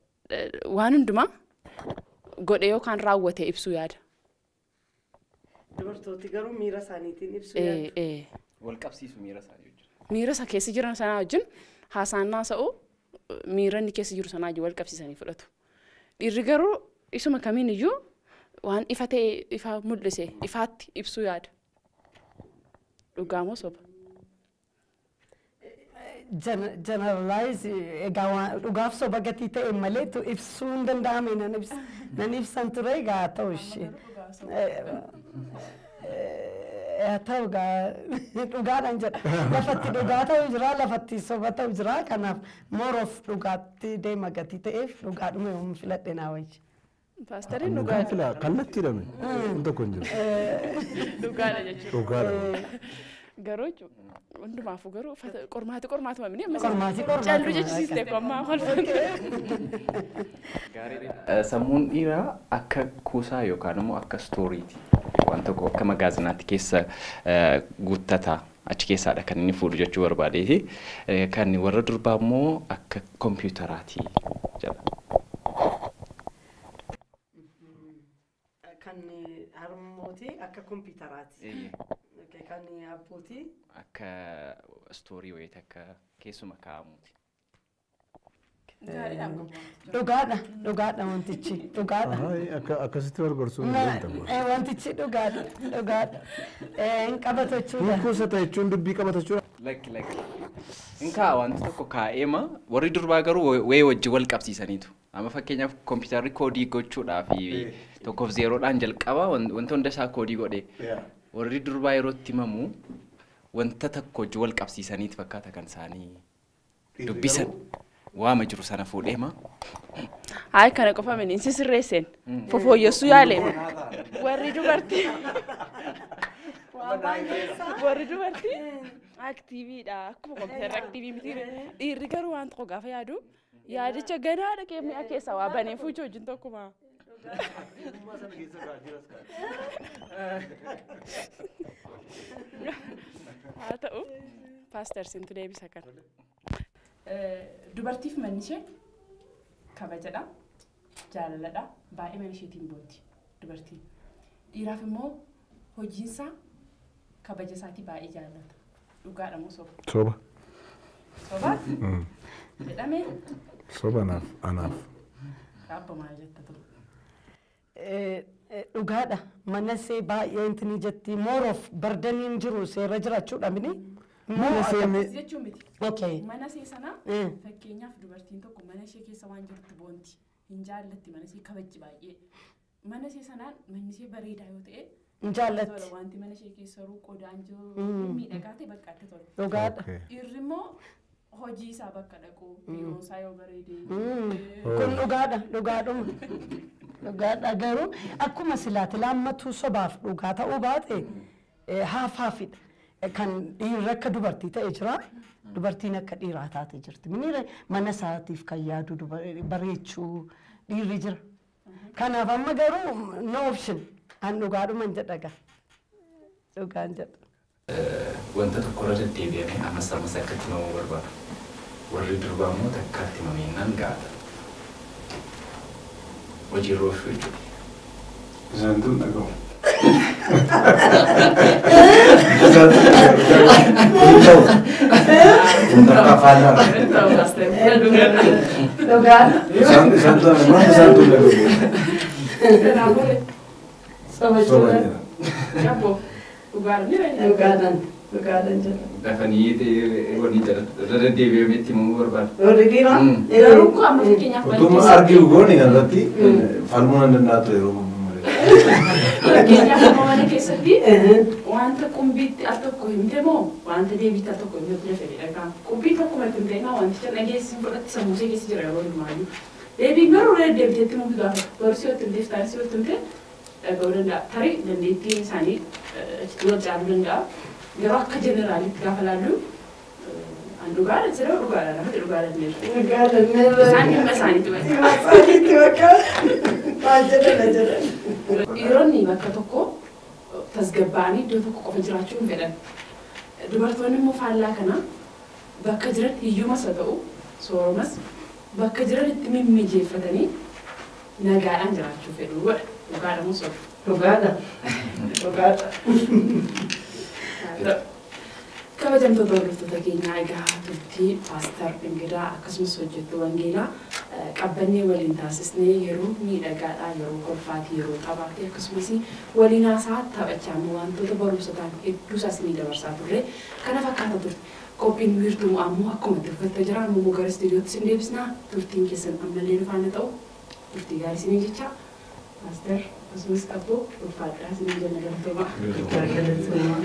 waan hundumaa godhe yookaan raawwate ibsuu yaada. Dubartooti garuu miira isaaniitiin ibsu yaadu. Wal qabsiisu miira isaanii wajjin. Miira isa keessa jiran sanaa wajjin haasa'annaa sa'u miira inni keessa jiru sanaa wajjin wal qabsiisanii fudhatu. Dhiirri garuu isuma kamiin iyyuu waan ifa ta'e ifa mul'ise ifaatti ibsuu yaada. Dhugaa moo soba? Generalize egaa dhugaaf soba gatii ta'e malee tu ibsuu hin danda'ame nan ibsan ture egaa ta'u ishee. Ta'u egaa dhugaadhaan jedha. Lafatti dhugaa ta'u jira lafatti soba ta'u jira kanaaf more of dhugaatti deema gatii ta'eef dhugaadhuma yoom filadhe naa wayyi. Paastariin dhugaadha. Kallattii hidhame. Kun tokko hin jiru. Dhugaadha jechuudha. Dhugaadha. Garuu hundumaafuu garuu qormaati mamni Qormaati callu jechisiiste ammaa kolfate. Sammuun dhiiraa akka kuusaa yookaan immoo akka stooriiti. Waan tokko akka magaazinaatti keessa guuttataa achi keessaadha kan inni fuudhu jechuu barbaadeeti. Kan warra durbaa immoo akka kompiitaraati jedha. Kan harmootii akka kompiitaraati. Kan abbootii akka stoorii wayii akka keessuma kaa'amuuti. Dhugaadha wantichi dhugaadha. Akkasitti wargorsuu hin danda'amu. Wantichi dhugaadha. Hin qabatachuudha. Kuusa ta'e jechuun dubbii qabatachuudha. Lakki. Inkaa wanti tokko kaa'eema warri durbaa garuu wayii wajji wal qabsiisaniitu. Amma fakkeenyaaf kompiitarri koodii gochuudhaaf tokkoof zeeroodhaan jalqaba wanta hunda isaa koodii godhe. Warri durbaa yerootti himamu wanta tokko wajji wal qabsiisaniiti fakkaata kan isaanii dubbisan. Waama jiru sana fuudheema. Hayi kana qofa mini insi sirreesseen fofooyyessuu yaaleema. Warri dubartii aktiiviidha akkuma kompiitarri aktiivii miti. Dhiirri garuu waan tokko gaafa yaadu yaadicha ganaa dhaqee mi'a keessa waa banee fuuchuu wajjin tokkuma. Haa ta'u Paastar Sintu deebisa kana. Dubartiif manni ishee kabajadha, jaalaladha, baay'ee mana isheetiin boonti dubartiin. Dhiiraaf immoo hojiinsaa kabaja isaatii baay'ee jaalata. Dhugaadha moo soba? Soba. Soba? Jedhame? Soba anaaf. Abba maal jetta ture? Dhugaadha. Mana see baay'ee intini jetti more of bardaniin jiru seera jiraachuudha mini. Mana see jechuun miti. Okay. Mana see sana fakkeenyaaf dubartiin tokko mana ishee keessa waan jirtu boonti. Hin jaallatti mana ishee kabajji baay'ee. Mana ishee sanaan manni ishee bareedaa yoo ta'e hin jaallatti. Wanti mana ishee keessa qodaan jiru miidhagaa ta'e bakka adda tola. Dhugaadha. Dhiirri immoo hojii isaa bakka dhaqu biiroon isaa yoo bareedee. Kun dhugaadha dhugaadhuma. Dhugaadha garuu akkuma silaati laammatuu sobaaf dhugaa ta'uu baate haafaafidha. Kan dhiirri akka dubartii ta'e jira. Dubartiin akka dhiiraa taate jirti. Mana isaatiif kan yaadu bareechuu dhiirri jira. Kanaaf amma garuu no option. An dhugaadhuma hin jedhaga. Dhugaan jedha. Wanta tokkorra deddeebi'amee ammas akkatti himamuu barbaada. Warri durbaa immoo takkaatti himameenyaan gaata. Hojii roofuu jechuudha. Isaan tun dhagahu. Dafanii waliin irra deddeebi'ameetti himamuu barbaada. Warri dhiiraa? Garuu kun amma fakkeenyaaf Utuma arginu goone kanarratti falmuu nan danda'a ture yeroo fakkeenyaaf amma mana keessatti wanta qumbiitti al tokko himte moo wanta deebiitti al tokko himte fedhedha. Qumbii tokkuma itti himteenaa wanticha dhageessin fudhatti sammuu ishee keessa jira yeroo hirmaayu. Deebiin garuu deddeebiteetti muki gaafa borsii watti himteef taasisii watti himte dhaga'uu danda'a. Tarii dandeettiin isaanii achitti wal caaluu danda'a. Garuu akka jeneraalitti gaafa laallu dhugaadha jedhama dhugaadha lafatti dhugaadha jiru. Dhugaadha jiru. Isaan dhimma isaaniitti bakka. Isaaniitti bakka. Maal jedhama jedhama. Dhiironni bakka tokko tasgabbaa'anii iddoo tokko qofa jiraachuu hin fedhan. Dubartoonni immoo faallaa kana bakka jiran hiyyumas haa ta'u soorumas bakka jiran itti mimmijeeffatanii nagaadhaan jiraachuu fedhu godha. Dhugaadha moo soba? Dhugaadha. Dhugaadha. Kabajamtoota hordoftoota keenyaa egaa turtii Paaster Ingidaa akkasumas hojjettuu Wangeelaa qabbannee waliin taasisnee yeroo miidhagaadhaa yeroo kolfaatii yeroo qabaatee akkasumas waliin haasaa taphachaa wantoota barumsataan hedduu isaanii dabarsaa turre kana fakkaata turte. Qophiin wiirtuu ammoo akkuma itti uffattee jira ammoo gara istiidiyootti sin deebisnaa turtiin keessan ammallee nufaana ta'u turtii gaarii sinii jecha Paaster akkasumas qabboo ulfaadhaa sinii jenna galatooma.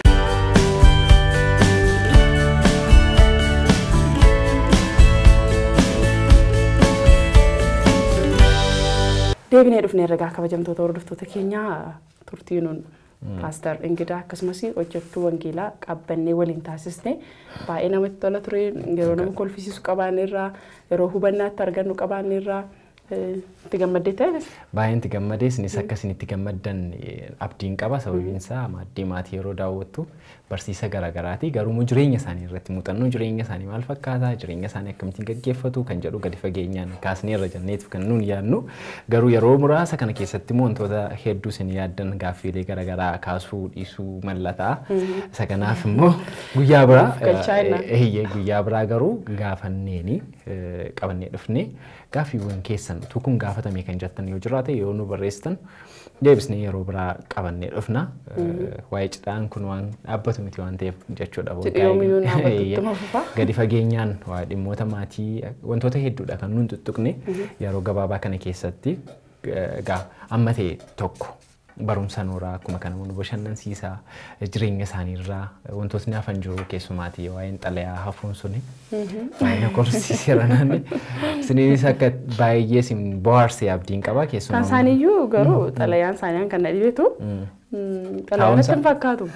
Deebinee dhufnee ragaa kabajamtoota hordoftoota keenyaa turtiin Paaster Ingidaa akkasumas hojjettuu Wangeelaa qabbannee waliin taasisne baay'ee namatti tola ture yeroo nama kolfisiisu qabaanneerraa yeroo hubannaatti argannu qabaanneerraa itti gammaddee ta'e baay'een itti gammadee isinis akkasiin itti gammaddan abdiin qaba sababiin isaa maaddii maatii yeroo daawwattu barsiisa garaagaraati garuu jireenya isaanii irratti muuxannoo jireenya isaanii maal fakkaata jireenya isaanii akkamittiin gaggeeffatu kan jedhu gadi fageenyaan kaasnee irra jenneetu kan nuun yaadnu garuu yeroo muraasa kana keessatti wantoota hedduu isin yaaddan gaaffiilee garaagaraa kaasuu dhiisuu mallataa isa kanaaf immoo guyyaa biraa garuu gaafanneeni qabannee dhufne gaaffiiwwan keessan tukun gaafatame kan jettan yoo jiraate yoo nu barreessitan deebisnee yeroo biraa qabannee dhufna waa'ee cidhaan kun waan dhaabbatu miti waan ta'eef jechuudha gadi fageenyaan waa'ee dhimmoota maatii wantoota hedduudha kan nuun tuttuqne yeroo gabaabaa kana keessatti amma ta'e tokko barumsa nooraa akkuma kana nu bashannansiisaa jireenya isaanii irraa wantootni hafan jiru keessumaatii waa'een xalayaa hafuun suni baay'ee korsiiseera naanne isinis akka baay'ee isin bohaarsee abdiin qaba keessumaa kan isaaniiyyuu garuu xalayaan isaanii kan na dhibeetu xalayaan akka hin fakkaatu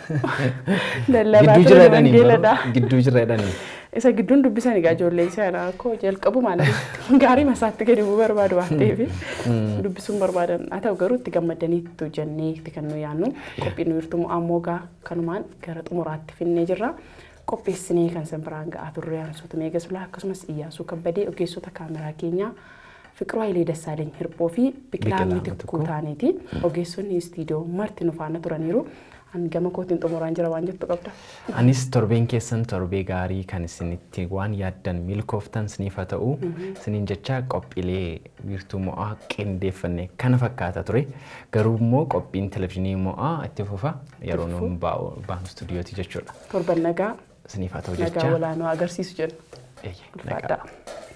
gidduu jira jedhanii isa gidduun dubbisan egaa ijoollee isaa akkoo jalqabu maaliif gaarii masaatti gadi bu'uu barbaadu waan ta'eef dubbisuun barbaadan haa ta'u garuu itti gammadaniitu jennee itti kan nu yaannu qophiin wiirtuu ammoo kanumaan gara xumuraatti finnee jirra qopheessinee kan san biraan ga'aa turre Ansuutu Meegasbilaa akkasumas Iyyaasuu Kabbadee ogeessota kaameraa keenyaa Fiqiruu Hayilee Dassaaleny Hirphoo fi Biqilaa Mitikkuu Taaneeti ogeessonni istiidiyoo marti nu faana turaniiru. Gama kootiin xumuraan jira waan jettu qabda. Anis torbeen keessan torbee gaarii kan isinitti waan yaaddan milkooftan isiniif haa ta'u isiniin jecha qophiilee wiirtuu mo'aa qindeeffanne kana fakkaata ture garuu immoo qophiin televezyiinii mo'aa itti fufa yeroo nuun baanu istuudiyooti jechuudha. Torban nagaa isiniif haa ta'u jecha nagaa walaanoo agarsiisu jenna. Nagaa.